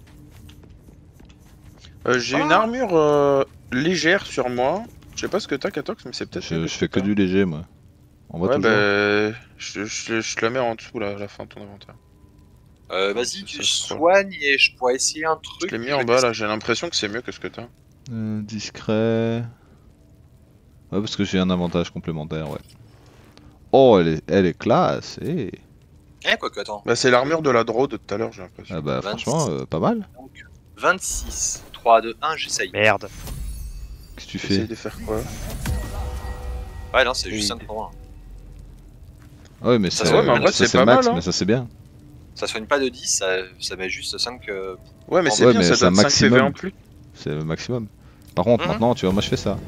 J'ai une armure légère sur moi. Je sais pas ce que t'as, Katox, mais c'est peut-être. Je fais que du léger, moi. On voit Ouais, toujours. bah. Je te la mets en dessous là, à la fin de ton inventaire. Vas-y, Ça tu se croit. soignes et je pourrais essayer un Je truc. l'ai mis en bas là, j'ai l'impression que c'est mieux que ce que t'as. Discret. Ouais, parce que j'ai un avantage complémentaire, ouais. Oh, elle est classe. Eh. Quoique, attends. Bah, c'est l'armure de la draw de tout à l'heure, j'ai l'impression. Ah bah 26. franchement, pas mal. Donc, 26. 3, 2, 1, j'essaye. Merde. Qu'est-ce que tu Essaye fais? de faire quoi? Ouais, non, c'est juste Oui. 5 pour 1. Ah ouais, mais Ça ça, se voit, mais en vrai, ça, c'est le pas max, mal, hein. mais ça c'est bien. Ça soigne pas de 10, ça met juste 5. Ouais, mais c'est Ouais, bien, mais ça c'est un donne 5 PV maximum. en plus. C'est le maximum. Par contre, Mhm. maintenant, tu vois, moi je fais ça.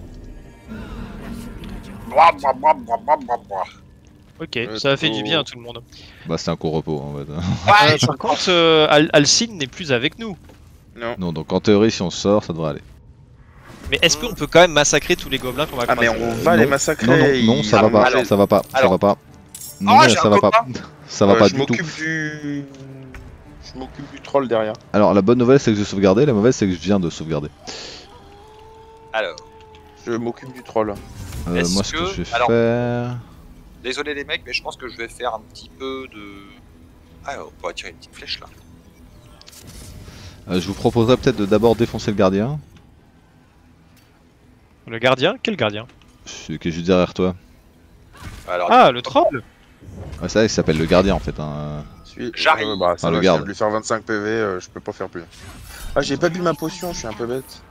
Ok, Ouais, ça a fait du plutôt- bien à tout le monde. Bah, c'est un court repos en fait. Ouais, Par contre, Alcine n'est plus avec nous. Non. Non, donc en théorie, si on sort, ça devrait aller. Mais est-ce qu'on peut quand même massacrer tous les gobelins qu'on va Ah, mais croiser on va les massacrer. Non, ça va pas, alors- ça va pas, ça alors- va pas. Non, Ah, mais j'ai ça un va pas. copain. Ça va pas je du tout. m'occupe du. Je m'occupe du troll derrière. Alors, la bonne nouvelle, c'est que j'ai sauvegardé, la mauvaise, c'est que je viens de sauvegarder. Alors, Je m'occupe du troll. Est-ce Moi, ce que que- je vais alors- faire. désolé les mecs, mais je pense que je vais faire un petit peu de. Ah, on pourrait tirer une petite flèche là. Je vous proposerais peut-être de d'abord défoncer le gardien, Le gardien? Quel gardien? celui qui est juste derrière toi. Alors, Ah, le troll? Ouais, c'est vrai qu'il s'appelle le gardien en fait. Hein. J'arrive. Bah, ça Ah, le va, je garde. viens de lui faire 25 PV, je peux pas faire plus. Ah, j'ai pas bu ma potion, je suis un peu bête.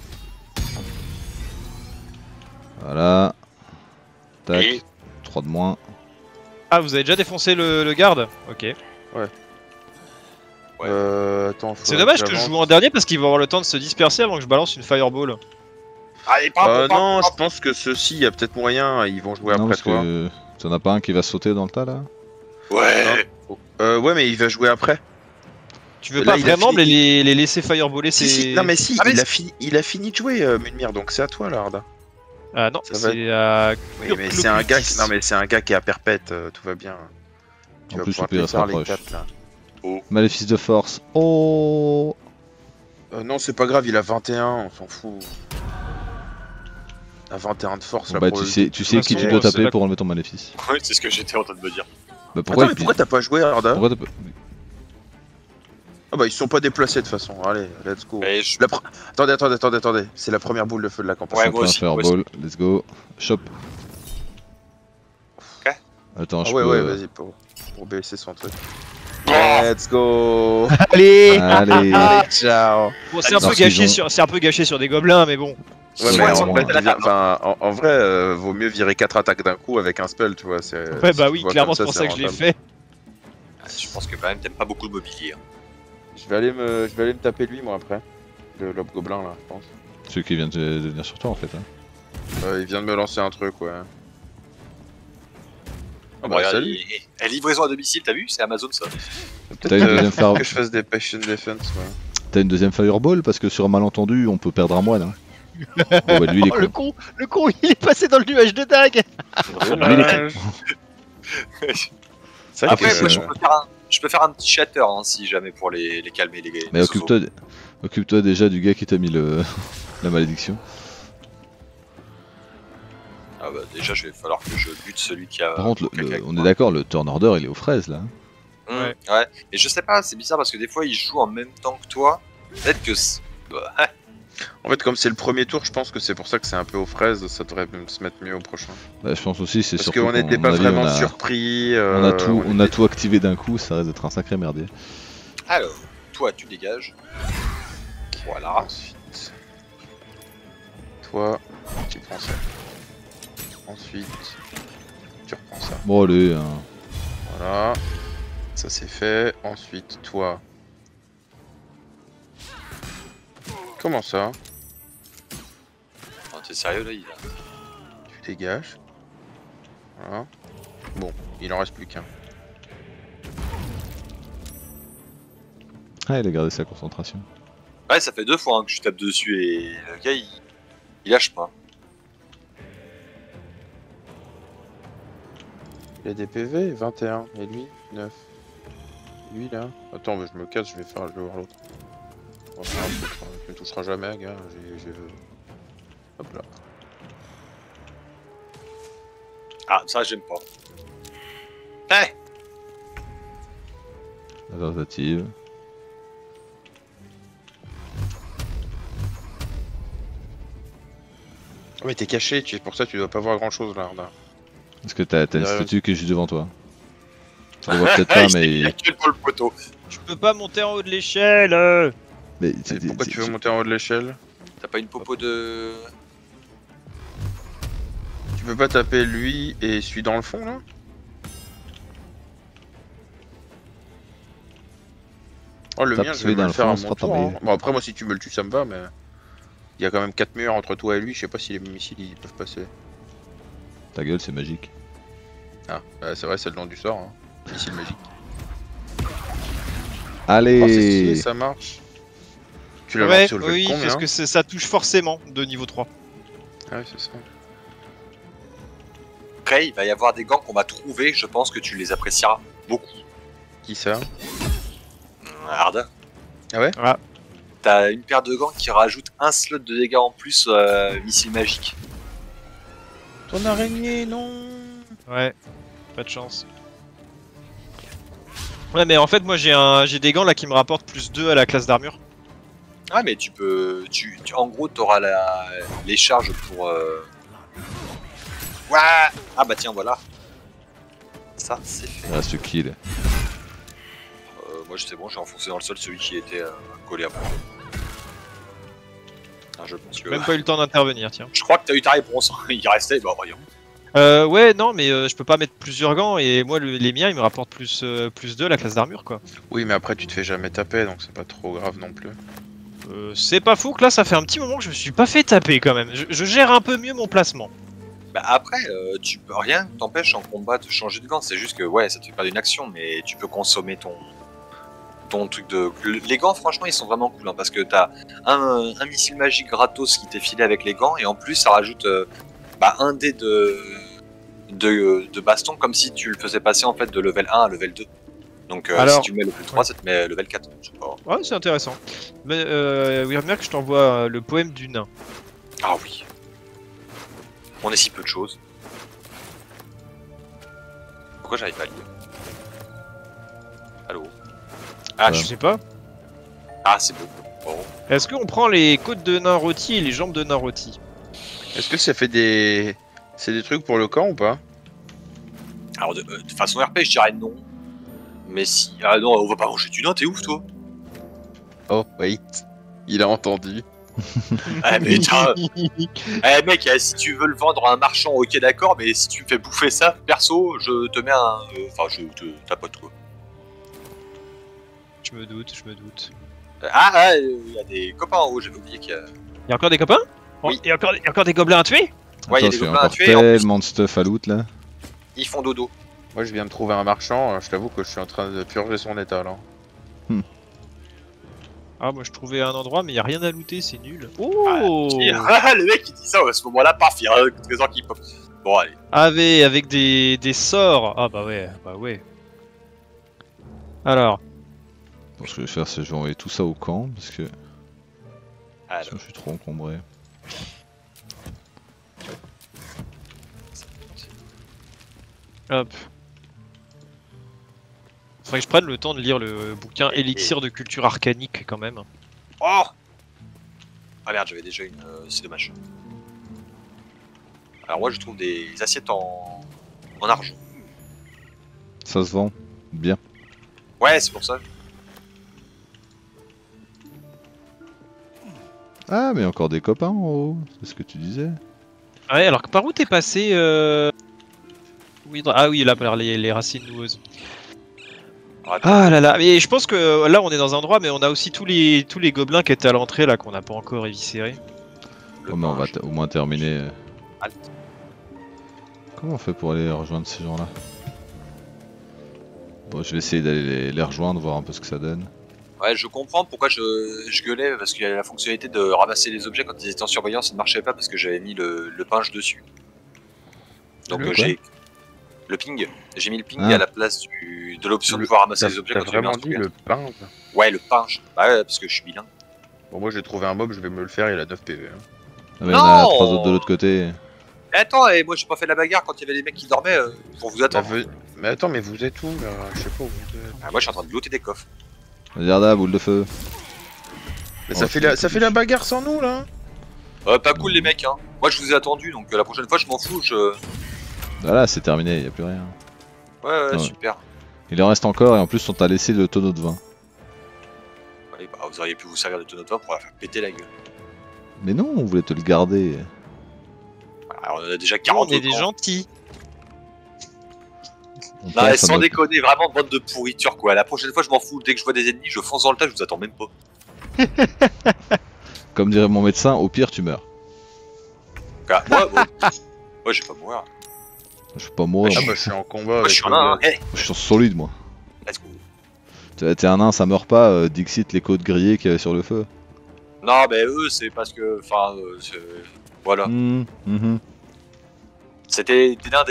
Voilà. Tac, Et 3 de moins. Ah, vous avez déjà défoncé le garde? Ok. Ouais. Attends, faut C'est dommage que je j'avance. joue en dernier parce qu'il va avoir le temps de se disperser avant que je balance une fireball. Allez, pas Non, je pense que ceux-ci, il y a peut-être moyen, ils vont jouer Non, après parce toi. que t'en as pas un qui va sauter dans le tas là? Ouais. Ouais, mais il va jouer après. Tu veux Là, pas il a vraiment fini. les laisser fireballer Si, non, mais si, Ah, mais il a fini de jouer, Munmir, donc c'est à toi, là, Arda. Ah non, Ça va c'est Oui, mais c'est un gars qui... Non, mais c'est un gars qui est à perpète, tout va bien. Tu En vas plus, pouvoir au pire, te il se faire les rapproche. 4, là. Maléfice de force. Oh! Non, c'est pas grave, il a 21, on s'en fout. Il a 21 de force, là, Bah, pour tu le sais, dé. tu sais qui façon, tu dois c'est taper la- pour enlever ton maléfice. Ouais, c'est ce que j'étais en train de me dire. Bah, Attends, mais puis- pourquoi t'as pas joué, Arda pourquoi t'as pas- Ah bah, ils se sont pas déplacés, de toute façon. Allez, let's go. Mais je... Attendez. C'est la première boule de feu de la campagne. Ouais, Ça moi fait un aussi, moi fireball, let's go. Chop. Ok. Attends, je ouais, peux... vas-y, pour baisser son truc. Let's go. Allez Allez. Ciao. Bon, c'est un, Parce peu qu'ils gâché ont- c'est un peu gâché sur des gobelins, mais bon. Ouais, Ouais, mais ils en ont vrai, fait la table, en vrai, vaut mieux virer 4 attaques d'un coup avec un spell, tu vois. Ouais, bah oui, clairement, c'est pour ça que je l'ai fait. Je pense que quand même t'aimes pas beaucoup le mobilier. Hein. Je vais aller me taper lui, moi, après. Le lobe-gobelin, là, je pense. Celui qui vient de venir sur toi en fait. Hein. Il vient de me lancer un truc, ouais. Ah bah, Regarde, salut. et livraison à domicile, t'as vu? C'est Amazon ça. T'as Peut-être une deuxième fire- que je fasse des passion defense, ouais. T'as une deuxième fireball parce que sur un malentendu, on peut perdre un moine. Hein. Bon, bah, lui, il est Oh, le con. con, il est passé dans le nuage de dague. Lui, il est con. C'est vrai Après, que, moi, je peux faire un petit shatter hein, si jamais pour les calmer les Mais les zozos. occupe-toi déjà du gars qui t'a mis la malédiction. Ah bah déjà, je vais falloir que je bute celui qui a. Par contre, quelqu'un avec on moi. est d'accord, le turn order il est aux fraises là. Ouais. Ouais. Et je sais pas, c'est bizarre parce que des fois ils jouent en même temps que toi. Peut-être que. Ouais. En fait, comme c'est le premier tour, je pense que c'est pour ça que c'est un peu aux fraises, ça devrait se mettre mieux au prochain. Bah, je pense aussi, c'est Parce surtout qu'on n'était qu'à pas mon avis, vraiment surpris. on a tout, on a était- tout activé d'un coup, ça risque d'être un sacré merdier. Alors, toi, tu dégages. Voilà. Ensuite, toi, tu prends ça. Ensuite, tu reprends ça. Bon, allez, hein. Voilà. Ça c'est fait. Ensuite, toi. Comment ça? Oh, t'es sérieux là, Tu dégages. Voilà. Bon, il en reste plus qu'un. Ah, il a gardé sa concentration. Ouais, ça fait 2 fois hein, que je tape dessus et le gars il lâche pas. Il a des PV, 21. Et lui, 9. Lui là. Attends, mais je me casse, je vais voir l'autre. Bon, ça va, tu me toucheras jamais, gars. Hop là. Ah, ça j'aime pas. Eh La tentative. Ouais, t'es caché, pour ça tu dois pas voir grand chose là. Est-ce que t'as une Derrière. statue qui est juste devant toi? Tu le vois peut-être pas, il mais. a que pour le poteau. Je peux pas monter en haut de l'échelle. mais Et pourquoi tu veux monter en haut de l'échelle? T'as pas une popo de... Tu peux pas taper lui et celui dans le fond là? Oh le Tape mien je celui vais me dans le le faire fond, à ce mon sera tour. pareil. Hein. Bon après moi si tu me le tues ça me va mais... Il y a quand même 4 murs entre toi et lui, je sais pas si les missiles ils peuvent passer. Ta gueule, c'est magique. Ah bah, c'est vrai c'est le nom du sort hein. Missile magique. Allez! Oh c'est stylé, ça marche. Tu l'as Ouais, lancé au level oui, combien? parce que ça touche forcément de niveau 3. Ah ouais c'est ça. Après, il va y avoir des gants qu'on va trouver, je pense que tu les apprécieras beaucoup. Qui ça? Hard. Ah ouais? T'as une paire de gants qui rajoute un slot de dégâts en plus missile magique. Ton araignée non. Ouais, pas de chance. Ouais, mais en fait, moi j'ai des gants là qui me rapportent plus 2 à la classe d'armure. Ah mais tu peux... en gros, t'auras les charges pour... Ouais. Ah bah tiens, voilà. Ça, c'est fait. Il reste kill. Moi, c'est bon, j'ai enfoncé dans le sol celui qui était collé à moi. Ah, je pense que... Même pas eu le temps d'intervenir, tiens. Je crois que t'as eu ta réponse. Il restait... Bah voyons. Ouais, non, mais je peux pas mettre plusieurs gants et moi les miens ils me rapportent plus 2 à la classe d'armure quoi. Oui mais après tu te fais jamais taper donc c'est pas trop grave non plus. C'est pas fou que là ça fait un petit moment que je me suis pas fait taper quand même. Je gère un peu mieux mon placement. Bah après, tu peux rien t'empêche en combat de changer de gant. C'est juste que ouais, ça te fait perdre une action, mais tu peux consommer ton truc de... Les gants, franchement, ils sont vraiment cool, hein, parce que t'as un missile magique gratos qui t'est filé avec les gants, et en plus, ça rajoute un dé de baston, comme si tu le faisais passer en fait de level 1 à level 2. Donc Alors, si tu mets level 3, ça te met level 4. Je sais pas. Ouais, c'est intéressant. Mais Wyrmir, je t'envoie le poème du nain. Ah oui. On est si peu de choses. Pourquoi j'arrive pas à lire? Allô? Ah, Ouais. Je sais pas. Ah, c'est beau. Bon. Est-ce qu'on prend les côtes de nain rôti et les jambes de nain rôti? Est-ce que ça fait des... C'est des trucs pour le camp ou pas? Alors, de façon RP, je dirais non. Mais si... Ah non, on va pas manger du nain, t'es ouf, toi? Oh wait. Il a entendu. Ah, mais tiens... Eh mec, si tu veux le vendre à un marchand, ok d'accord, mais si tu me fais bouffer ça, perso, je te mets un... Enfin, je te tapote, quoi. Je me doute, je me doute. Il y a des copains en haut, j'avais oublié qu'il y a... Y'a encore des copains? Oui. Il y a encore des gobelins à tuer? Ouais, il y a des Attention, gobelins à encore tuer, en plus, tellement de stuff à loot là. ils font dodo. Moi je viens de trouver un marchand, je t'avoue que je suis en train de purger son état là. Ah, moi je trouvais un endroit, mais y a rien à looter, c'est nul. Oh Le mec il dit ça, à ce moment-là, paf, il y a un trésor qui pop. Bon, allez. avec des sorts. Ah bah ouais. Alors, Bon, ce que je vais faire, c'est que je vais envoyer tout ça au camp parce que Alors, sinon je suis trop encombré. hop. Faudrait que je prenne le temps de lire le bouquin Élixir de culture arcanique quand même. oh Ah merde, j'avais déjà une. C'est dommage. Alors moi je trouve des assiettes en argent. Ça se vend bien. Ouais, c'est pour ça. Ah, mais encore des copains en haut, c'est ce que tu disais. Ouais, alors que par où t'es passé oui, ah oui, là, par les racines noueuses. Ah là là, mais je pense que là on est dans un endroit, mais on a aussi tous les gobelins qui étaient à l'entrée là qu'on n'a pas encore éviscérés. Le Oh, mais on va pain, au moins terminer. Halt. Comment on fait pour aller rejoindre ces gens-là? Bon, je vais essayer d'aller les rejoindre, voir un peu ce que ça donne. Ouais, je comprends pourquoi je gueulais, parce qu'il y avait la fonctionnalité de ramasser les objets quand ils étaient en surveillance, ça ne marchait pas parce que j'avais mis le pinge dessus. Donc Le quoi j'ai le ping, j'ai mis le ping Ah. à la place de l'option de pouvoir ramasser les objets T'as quand tu les mets en vraiment dit surveillance. le pinge? Ouais, le pinge. Bah ouais, parce que je suis bilingue. Bon, moi j'ai trouvé un mob, je vais me le faire, il a 9 PV. Hein. Ah, mais il y en a Non 3 autres de l'autre côté. Eh, attends, et moi j'ai pas fait la bagarre quand il y avait les mecs qui dormaient pour vous Bah, attendre. mais attends, mais vous êtes où là? Je sais pas où vous êtes. Ah, moi je suis en train de looter des coffres. Regarde, boule de feu. Mais Oh, ça fait la bagarre sans nous là? Pas cool les mecs, hein. Moi je vous ai attendu, donc la prochaine fois je m'en fous, Voilà, c'est terminé, y a plus rien. Ouais, Ouais. super. Il en reste encore et en plus on t'a laissé le tonneau de vin. Ouais, bah, vous auriez pu vous servir de tonneau de vin pour la faire péter la gueule. Mais non, on voulait te le garder. Alors on a déjà Nous, 40 on est des autant. gentils. On Non, pense mais à sans notre- déconner, vraiment bande de pourriture quoi. La prochaine fois je m'en fous, dès que je vois des ennemis, je fonce dans le tas, je vous attends même pas. Comme dirait mon médecin, au pire tu meurs. Moi, bon, moi je vais pas mourir. Je suis pas mourir, Ah moi. bah je suis en combat Moi avec je suis un le nain, hein. gars. Hey, Je suis solide moi. let's go. T'es un nain, ça meurt pas, Dixit les côtes grillées qu'il y avait sur le feu. Non, mais eux c'est parce que. Enfin, voilà. Mhm. C'était des nains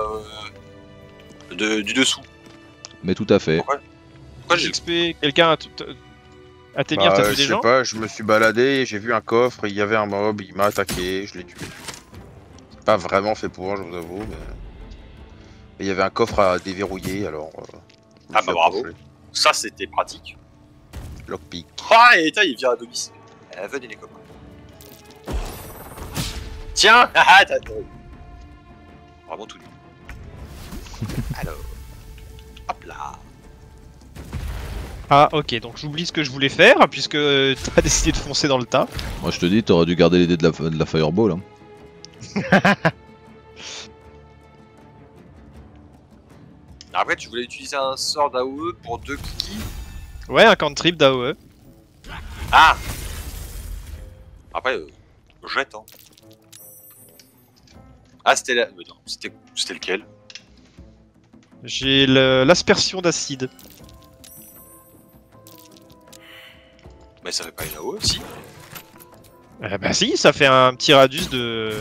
du dessous. Mais tout à fait. Pourquoi j'ai. XP, quelqu'un à Témir, Bah, t'as tué je des sais gens? pas, je me suis baladé, j'ai vu un coffre, il y avait un mob, il m'a attaqué, je l'ai tué. C'est pas vraiment fait pour, je vous avoue, mais... il y avait un coffre à déverrouiller, alors... je me Ah suis bah bravo. approché. Ça c'était pratique. Lockpick. Ah, et tiens, il vient à domicile. Venez les copains. Tiens, t'as vraiment tout nu. Alors, hop là. Ah ok, donc j'oublie ce que je voulais faire puisque t'as décidé de foncer dans le tas. Moi je te dis, t'aurais dû garder l'idée de la fireball. Hein. Après, tu voulais utiliser un sort d'AOE pour 2 cookies. Ouais, un cantrip d'AOE. Ah. Après, jette, hein. Ah, c'était la... non, c'était lequel? J'ai l'aspersion d'acide. Mais ça fait pas une AOE, si. Bah si, ça fait un petit radius de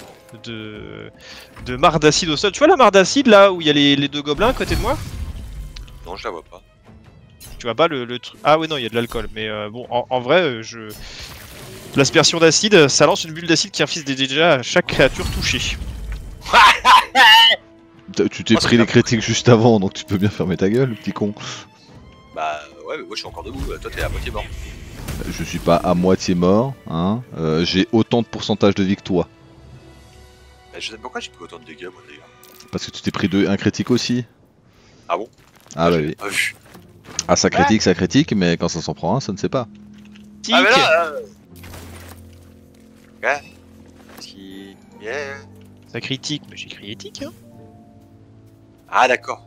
mare d'acide au sol. Tu vois la mare d'acide là où il y a les deux gobelins à côté de moi? Non, je la vois pas. Tu vois pas le truc. Ah ouais non, il y a de l'alcool. Mais bon, en vrai, l'aspersion d'acide, ça lance une bulle d'acide qui inflige des dégâts à chaque créature touchée. Tu t'es Oh, c'est pris les pas critiques juste avant, donc tu peux bien fermer ta gueule, petit con. Bah ouais, mais moi je suis encore debout. Toi, t'es à moitié mort. Je suis pas à moitié mort, hein. J'ai autant de pourcentage de vie que toi. Bah, je sais pas pourquoi j'ai pris autant de dégâts, moi, d'ailleurs. Parce que tu t'es pris un critique aussi. Ah bon? Ah bah j'ai oui. pas vu. Ah ça critique, mais quand ça s'en prend un, ça ne sait pas. Ah, mais là, ouais. Qui... Yeah. Ça critique, mais j'ai critique. Hein. Ah, d'accord.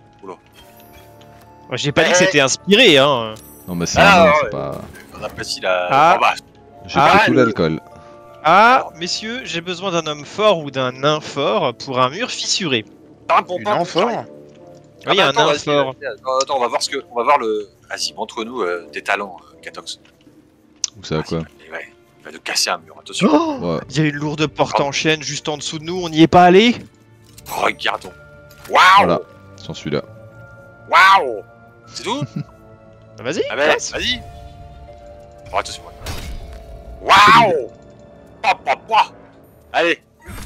Moi, j'ai pas dit que c'était inspiré. Hein. Non mais c'est Ah, un nain, ouais. c'est pas... On apprécie la... Ah. Oh, bah, J'ai Ah, pris tout l'alcool. Ah, messieurs, j'ai besoin d'un homme fort ou d'un nain fort pour un mur fissuré. Une enfant? Oui, il y a un attends, nain vas-y, fort. attends, on va voir on va voir le... Vas-y, montre-nous tes talents, Katox. Vous savez quoi? Ouais, il va nous casser un mur, attention. Oh, Ouais. il y a une lourde porte en chaîne juste en dessous de nous, on n'y est pas allé? Regardons. Waouh. Voilà, j'en suis là. Waouh. C'est tout? Bah, vas-y, Ah ben, passe. vas-y. Oh, attention. Waouh. Allez.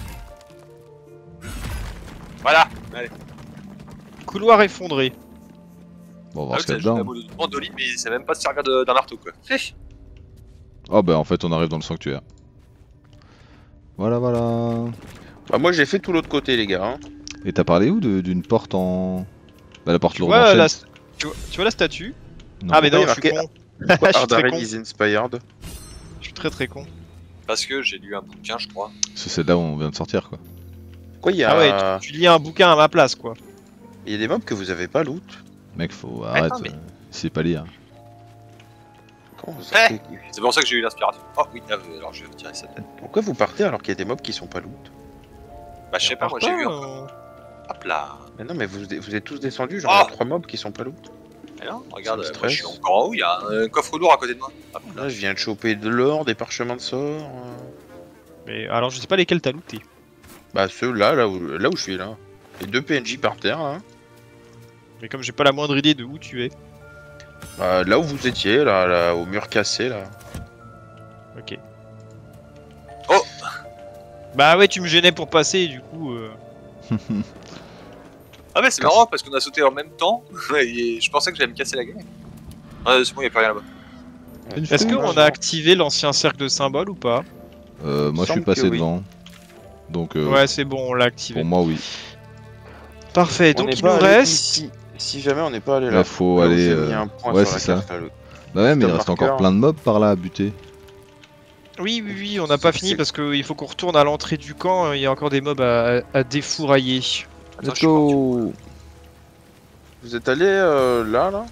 Voilà. Allez. Couloir effondré. Bon, on va Ah, voir ce qu'il y a c'est un dedans. mot de mandoline, mais c'est même pas se servir d'un marteau, quoi. Oh bah en fait on arrive dans le sanctuaire. Voilà voilà. Bah, moi j'ai fait tout l'autre côté, les gars. Hein. Et t'as parlé où d'une porte en... Bah la porte Tu lourde vois, en chaîne. tu vois la statue? Non. Ah mais non, je Pourquoi il y suis a con. Pourquoi Je suis très Ardarel con. is inspired? Je suis très con. Parce que j'ai lu un bouquin, je crois. C'est là où on vient de sortir quoi. Pourquoi il y a... Ah ouais, tu lis un bouquin à ma place quoi. Il y a des mobs que vous avez pas loot? Mec faut... Arrête, mais- c'est pas lire. Comment vous sortez- C'est pour ça que j'ai eu l'inspiration. Oh oui, alors je vais retirer ça. Pourquoi vous partez alors qu'il y a des mobs qui sont pas loot? Bah je sais pas, moi j'ai vu un... un... Hop là. Mais non, mais vous êtes tous descendus, genre Oh. il y a 3 mobs qui sont pas loot. Et là, regarde, Ça me moi je suis stresse. encore en haut, il y a un coffre lourd à côté de moi. Hop là. Là, je viens de choper de l'or, des parchemins de sort. Mais alors je sais pas lesquels t'as looté. Bah ceux là, là où je suis là. Et 2 PNJ par terre là. Mais comme j'ai pas la moindre idée de où tu es. Bah, là où vous étiez, là, au mur cassé là. Ok. Oh. Bah ouais, tu me gênais pour passer et du coup... Ah mais c'est marrant parce qu'on a sauté en même temps et je pensais que j'allais me casser la gueule. Ah c'est bon, il y a plus rien là-bas. Est-ce qu'on a activé l'ancien cercle de symboles ou pas? Moi je suis Semble passé que oui. devant. Donc Ouais, c'est bon, on l'a activé. pour moi oui. Parfait, On donc n'est il pas nous allé reste... ici. Si jamais on n'est pas allé Là là. faut Là où aller... j'ai mis un point ouais sur la c'est ça. carte, là, le- Bah ouais mais il le reste marqueur. encore plein de mobs par là à buter. Oui, oui, oui, on n'a pas fini C'est- parce qu'il faut qu'on retourne à l'entrée du camp, il y a encore des mobs à défourailler. Attends, je suis parti. Vous êtes allé là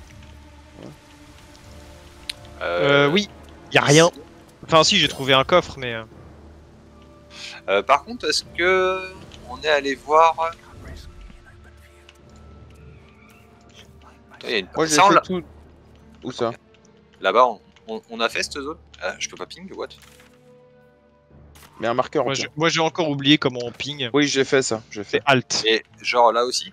Oui, y a rien. Enfin si, j'ai trouvé un coffre, mais... Par contre, est-ce que on est allé voir... Il y a une... Moi j'ai Ça, on fait l'a- tout. Où ça? Là-bas, on a fait cette zone. Je peux pas ping, what? Mais un marqueur. Moi, au pire. j'ai encore oublié comment on ping. Oui, j'ai fait ça. J'ai fait. C'est Alt. Et genre là aussi?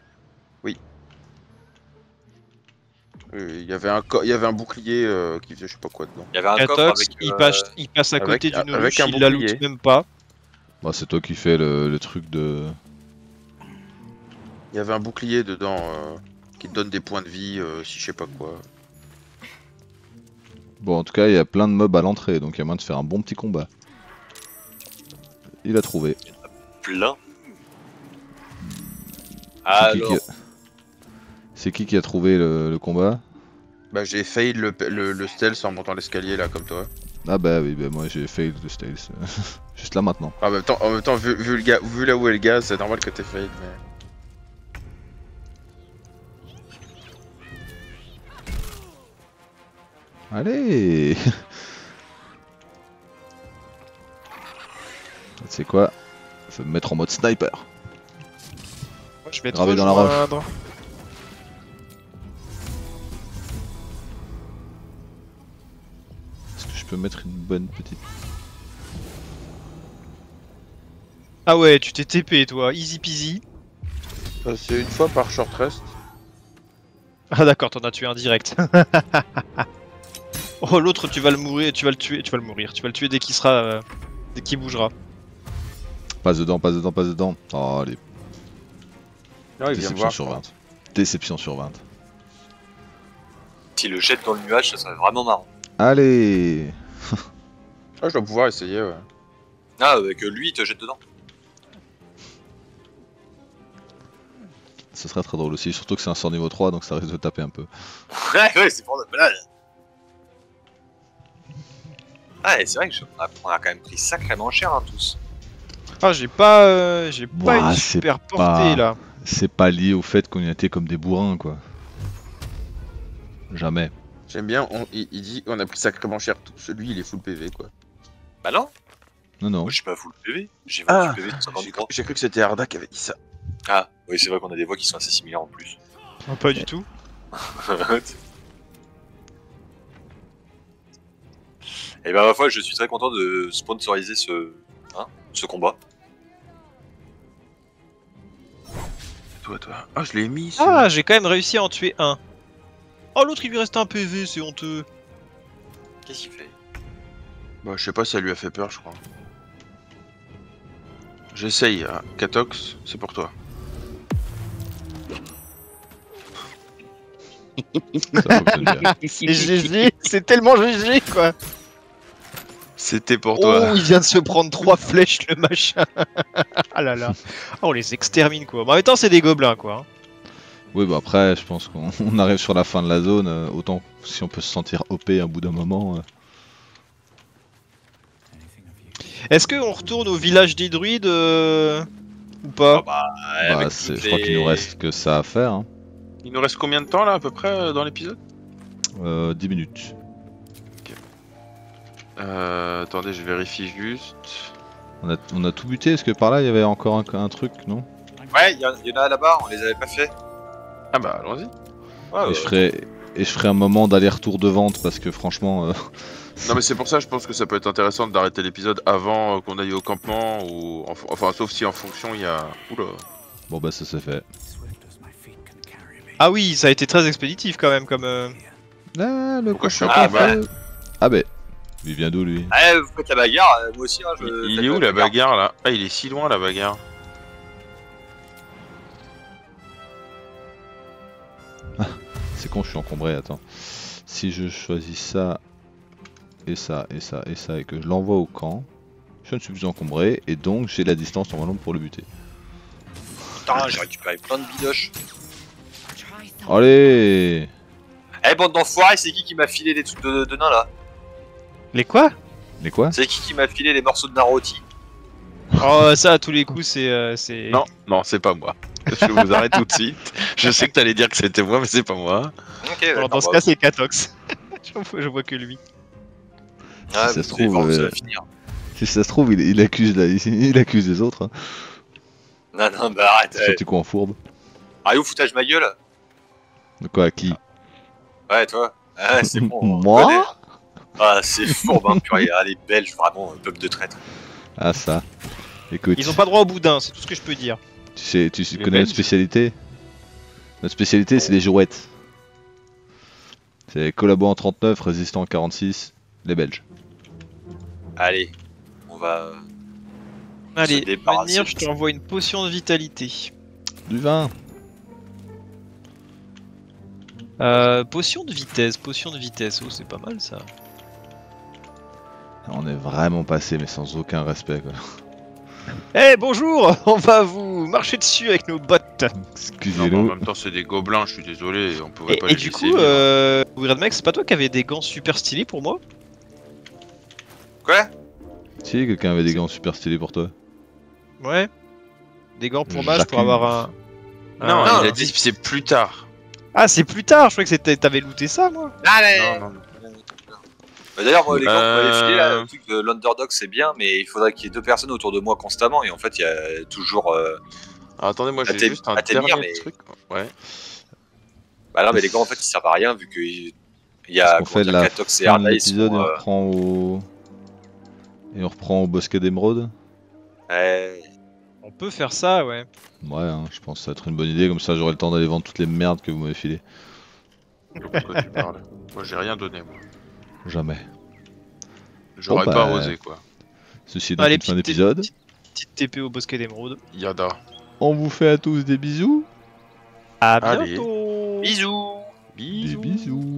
Il y avait un bouclier qui faisait je sais pas quoi dedans. Il y avait un coffre Katox, avec... il passe à côté avec- d'une avec ruche, un il la bouclier. loot même pas. Bah c'est toi qui fais le truc de... Il y avait un bouclier dedans qui te donne des points de vie si je sais pas quoi. Bon en tout cas il y a plein de mobs à l'entrée donc il y a moyen de faire un bon petit combat. Il a trouvé. plein. C'est qui Alors, C'est qui a trouvé le combat? Bah j'ai fail le stealth en montant l'escalier là comme toi. Ah bah oui, bah moi j'ai fail de stealth. Juste là maintenant. En même temps vu là où est le gaz, c'est normal que t'aies fail mais. Allez. C'est quoi? Je vais me mettre en mode sniper. Moi, je vais te Gravé dans la roche. rejoindre. Est-ce que je peux mettre une bonne petite... Ah ouais, tu t'es TP toi, easy peasy. C'est une fois par short rest. Ah d'accord, t'en as tué un direct. Oh l'autre tu vas le mourir, tu vas le tuer, tu vas le mourir, tu vas le tuer dès qu'il sera, dès qu'il bougera. Passe dedans, passe dedans, passe dedans. Oh les Non, il vient me déceptions voir. sur 20. Déception sur 20. s'il le jette dans le nuage, ça serait vraiment marrant. Allez. Ah, je dois pouvoir essayer, ouais. Ah, avec lui, il te jette dedans. Ce serait très drôle aussi, surtout que c'est un sort niveau 3 donc ça risque de taper un peu. Ouais, c'est pour la balade. Ah, et c'est vrai que on a quand même pris sacrément cher, hein, tous. Ah j'ai pas Ouah, une c'est super portée pas- là. C'est pas lié au fait qu'on y était comme des bourrins quoi. Jamais. J'aime bien, il dit on a pris sacrément cher tous. Lui, il est full PV quoi. Bah non, Non non. moi je suis pas full PV. J'ai 28 Ah, PV sur 53. J'ai cru que c'était Arda qui avait dit ça. Ah, oui, c'est vrai qu'on a des voix qui sont assez similaires en plus. Ah, pas du tout. Et ben, ma foi, je suis très content de sponsoriser ce combat. Toi. Ah, je l'ai mis. Ah j'ai quand même réussi à en tuer un. Oh l'autre il lui reste un PV, c'est honteux. Qu'est-ce qu'il fait? Bah, je sais pas si ça lui a fait peur, je crois. J'essaye, hein. Katox, c'est pour toi. Ça fonctionne bien. C'est GG, c'est tellement GG quoi. C'était pour toi. Oh, il vient de se prendre 3 flèches, le machin. Ah là là. Oh, on les extermine, quoi. Bon, en même temps, c'est des gobelins, quoi. Oui, bah après, je pense qu'on on arrive sur la fin de la zone. Autant si on peut se sentir OP à bout d'un moment. Est-ce qu'on retourne au village des druides ou pas? Avec Je toutes crois qu'il nous les- reste que ça à faire. Hein. Il nous reste combien de temps là à peu près dans l'épisode 10 minutes. Attendez, je vérifie juste. On a tout buté. Est-ce que par là il y avait encore un truc, non? Ouais, il y en a là-bas, on les avait pas fait. Ah bah allons-y. Ouais, Et je ferai un moment d'aller-retour de vente parce que franchement. Non mais c'est pour ça je pense que ça peut être intéressant d'arrêter l'épisode avant qu'on aille au campement ou enfin sauf si en fonction il y a. Oula. Bon bah ça c'est fait. Ah oui, ça a été très expéditif quand même, comme. Ah, le Pourquoi je suis cochon en à bas feu. Ah bah. Il vient d'où lui? Ouais, vous faites la bagarre, moi aussi. Hein, Il est où la bagarre là? Ah il est si loin la bagarre. C'est con, je suis encombré, attends. Si je choisis ça, et ça, et ça, et ça, et que je l'envoie au camp, je ne suis plus encombré, et donc j'ai la distance normalement pour le buter. Putain, j'ai récupéré plein de bidoches. Try something. Allez! Eh, bande d'enfoirés, c'est qui m'a filé des trucs de nains là? Les quoi? Mais quoi? C'est qui m'a filé les morceaux de nains rôtis? Oh, ça, à tous les coups, c'est. Non, non c'est pas moi. Je vous arrête tout de suite. Je sais que t'allais dire que c'était moi mais c'est pas moi. Ok, Alors, d'accord, dans ce bah, cas, c'est Katox. Je vois que lui. ah, si ça vous se allez trouve, voir où ça va finir. Si ça se trouve, il accuse, il accuse les autres. Hein. Non, non, bah arrête. C'est tu quoi en fourbe? Allez, où foutage ma gueule? De quoi, à qui? Ouais, toi. Ah, c'est bon. on Moi? connaît. Ah, c'est fourbe, hein, purée. Ah, les Belges, vraiment, un peuple de traîtres. Ah ça. Écoute, Ils ont pas droit au boudin, c'est tout ce que je peux dire. tu Les connais notre Belges. spécialité? Notre spécialité, c'est les jouettes. C'est collaborant 39, résistant 46, les Belges. Allez, on va. Allez, débarrasser Manir, de je ça. t'envoie une potion de vitalité. Du vin. Potion de vitesse, oh c'est pas mal ça. On est vraiment passé, mais sans aucun respect, quoi. Eh bonjour, on va vous marcher dessus avec nos bottes. Non, mais en Excusez-nous. même temps c'est des gobelins, je suis désolé, on pouvait pas Et les du laisser coup, vivre. Weird Mec, c'est pas toi qui avais des gants super stylés pour moi? Quoi? Si, quelqu'un avait des gants super stylés pour toi. Ouais. Des gants pour mage pour J'accuse. avoir un. Non, un- il a dit c'est plus tard. Ah, c'est plus tard, je croyais que t'avais looté ça moi. Allez. Non, non. Bah, d'ailleurs, moi, les gants qu'on m'avait filé, là, Euh. le truc de l'underdog, c'est bien, mais il faudrait qu'il y ait 2 personnes autour de moi constamment, et en fait, il y a toujours. Alors, attendez, moi j'ai Atténuer, juste un dernier mais- truc. Ouais. Bah non, mais les gants, en fait, ils servent à rien, vu qu'il y a On fait comment dire, la Katox et fin de Arda, ils sont. l'épisode et on reprend au... Et on reprend au bosquet d'émeraude. Ouais. On peut faire ça, ouais. Ouais, hein, je pense que ça va être une bonne idée, comme ça j'aurai le temps d'aller vendre toutes les merdes que vous m'avez filées. De quoi tu parles? Moi j'ai rien donné, moi. Jamais. J'aurais Bon, pas bah, osé quoi. Ceci est donc Allez, une fin petite d'épisode. Petite TP au bosquet d'émeraude. Yada. On vous fait à tous des bisous. À Allez. bientôt. Bisous! Des bisous.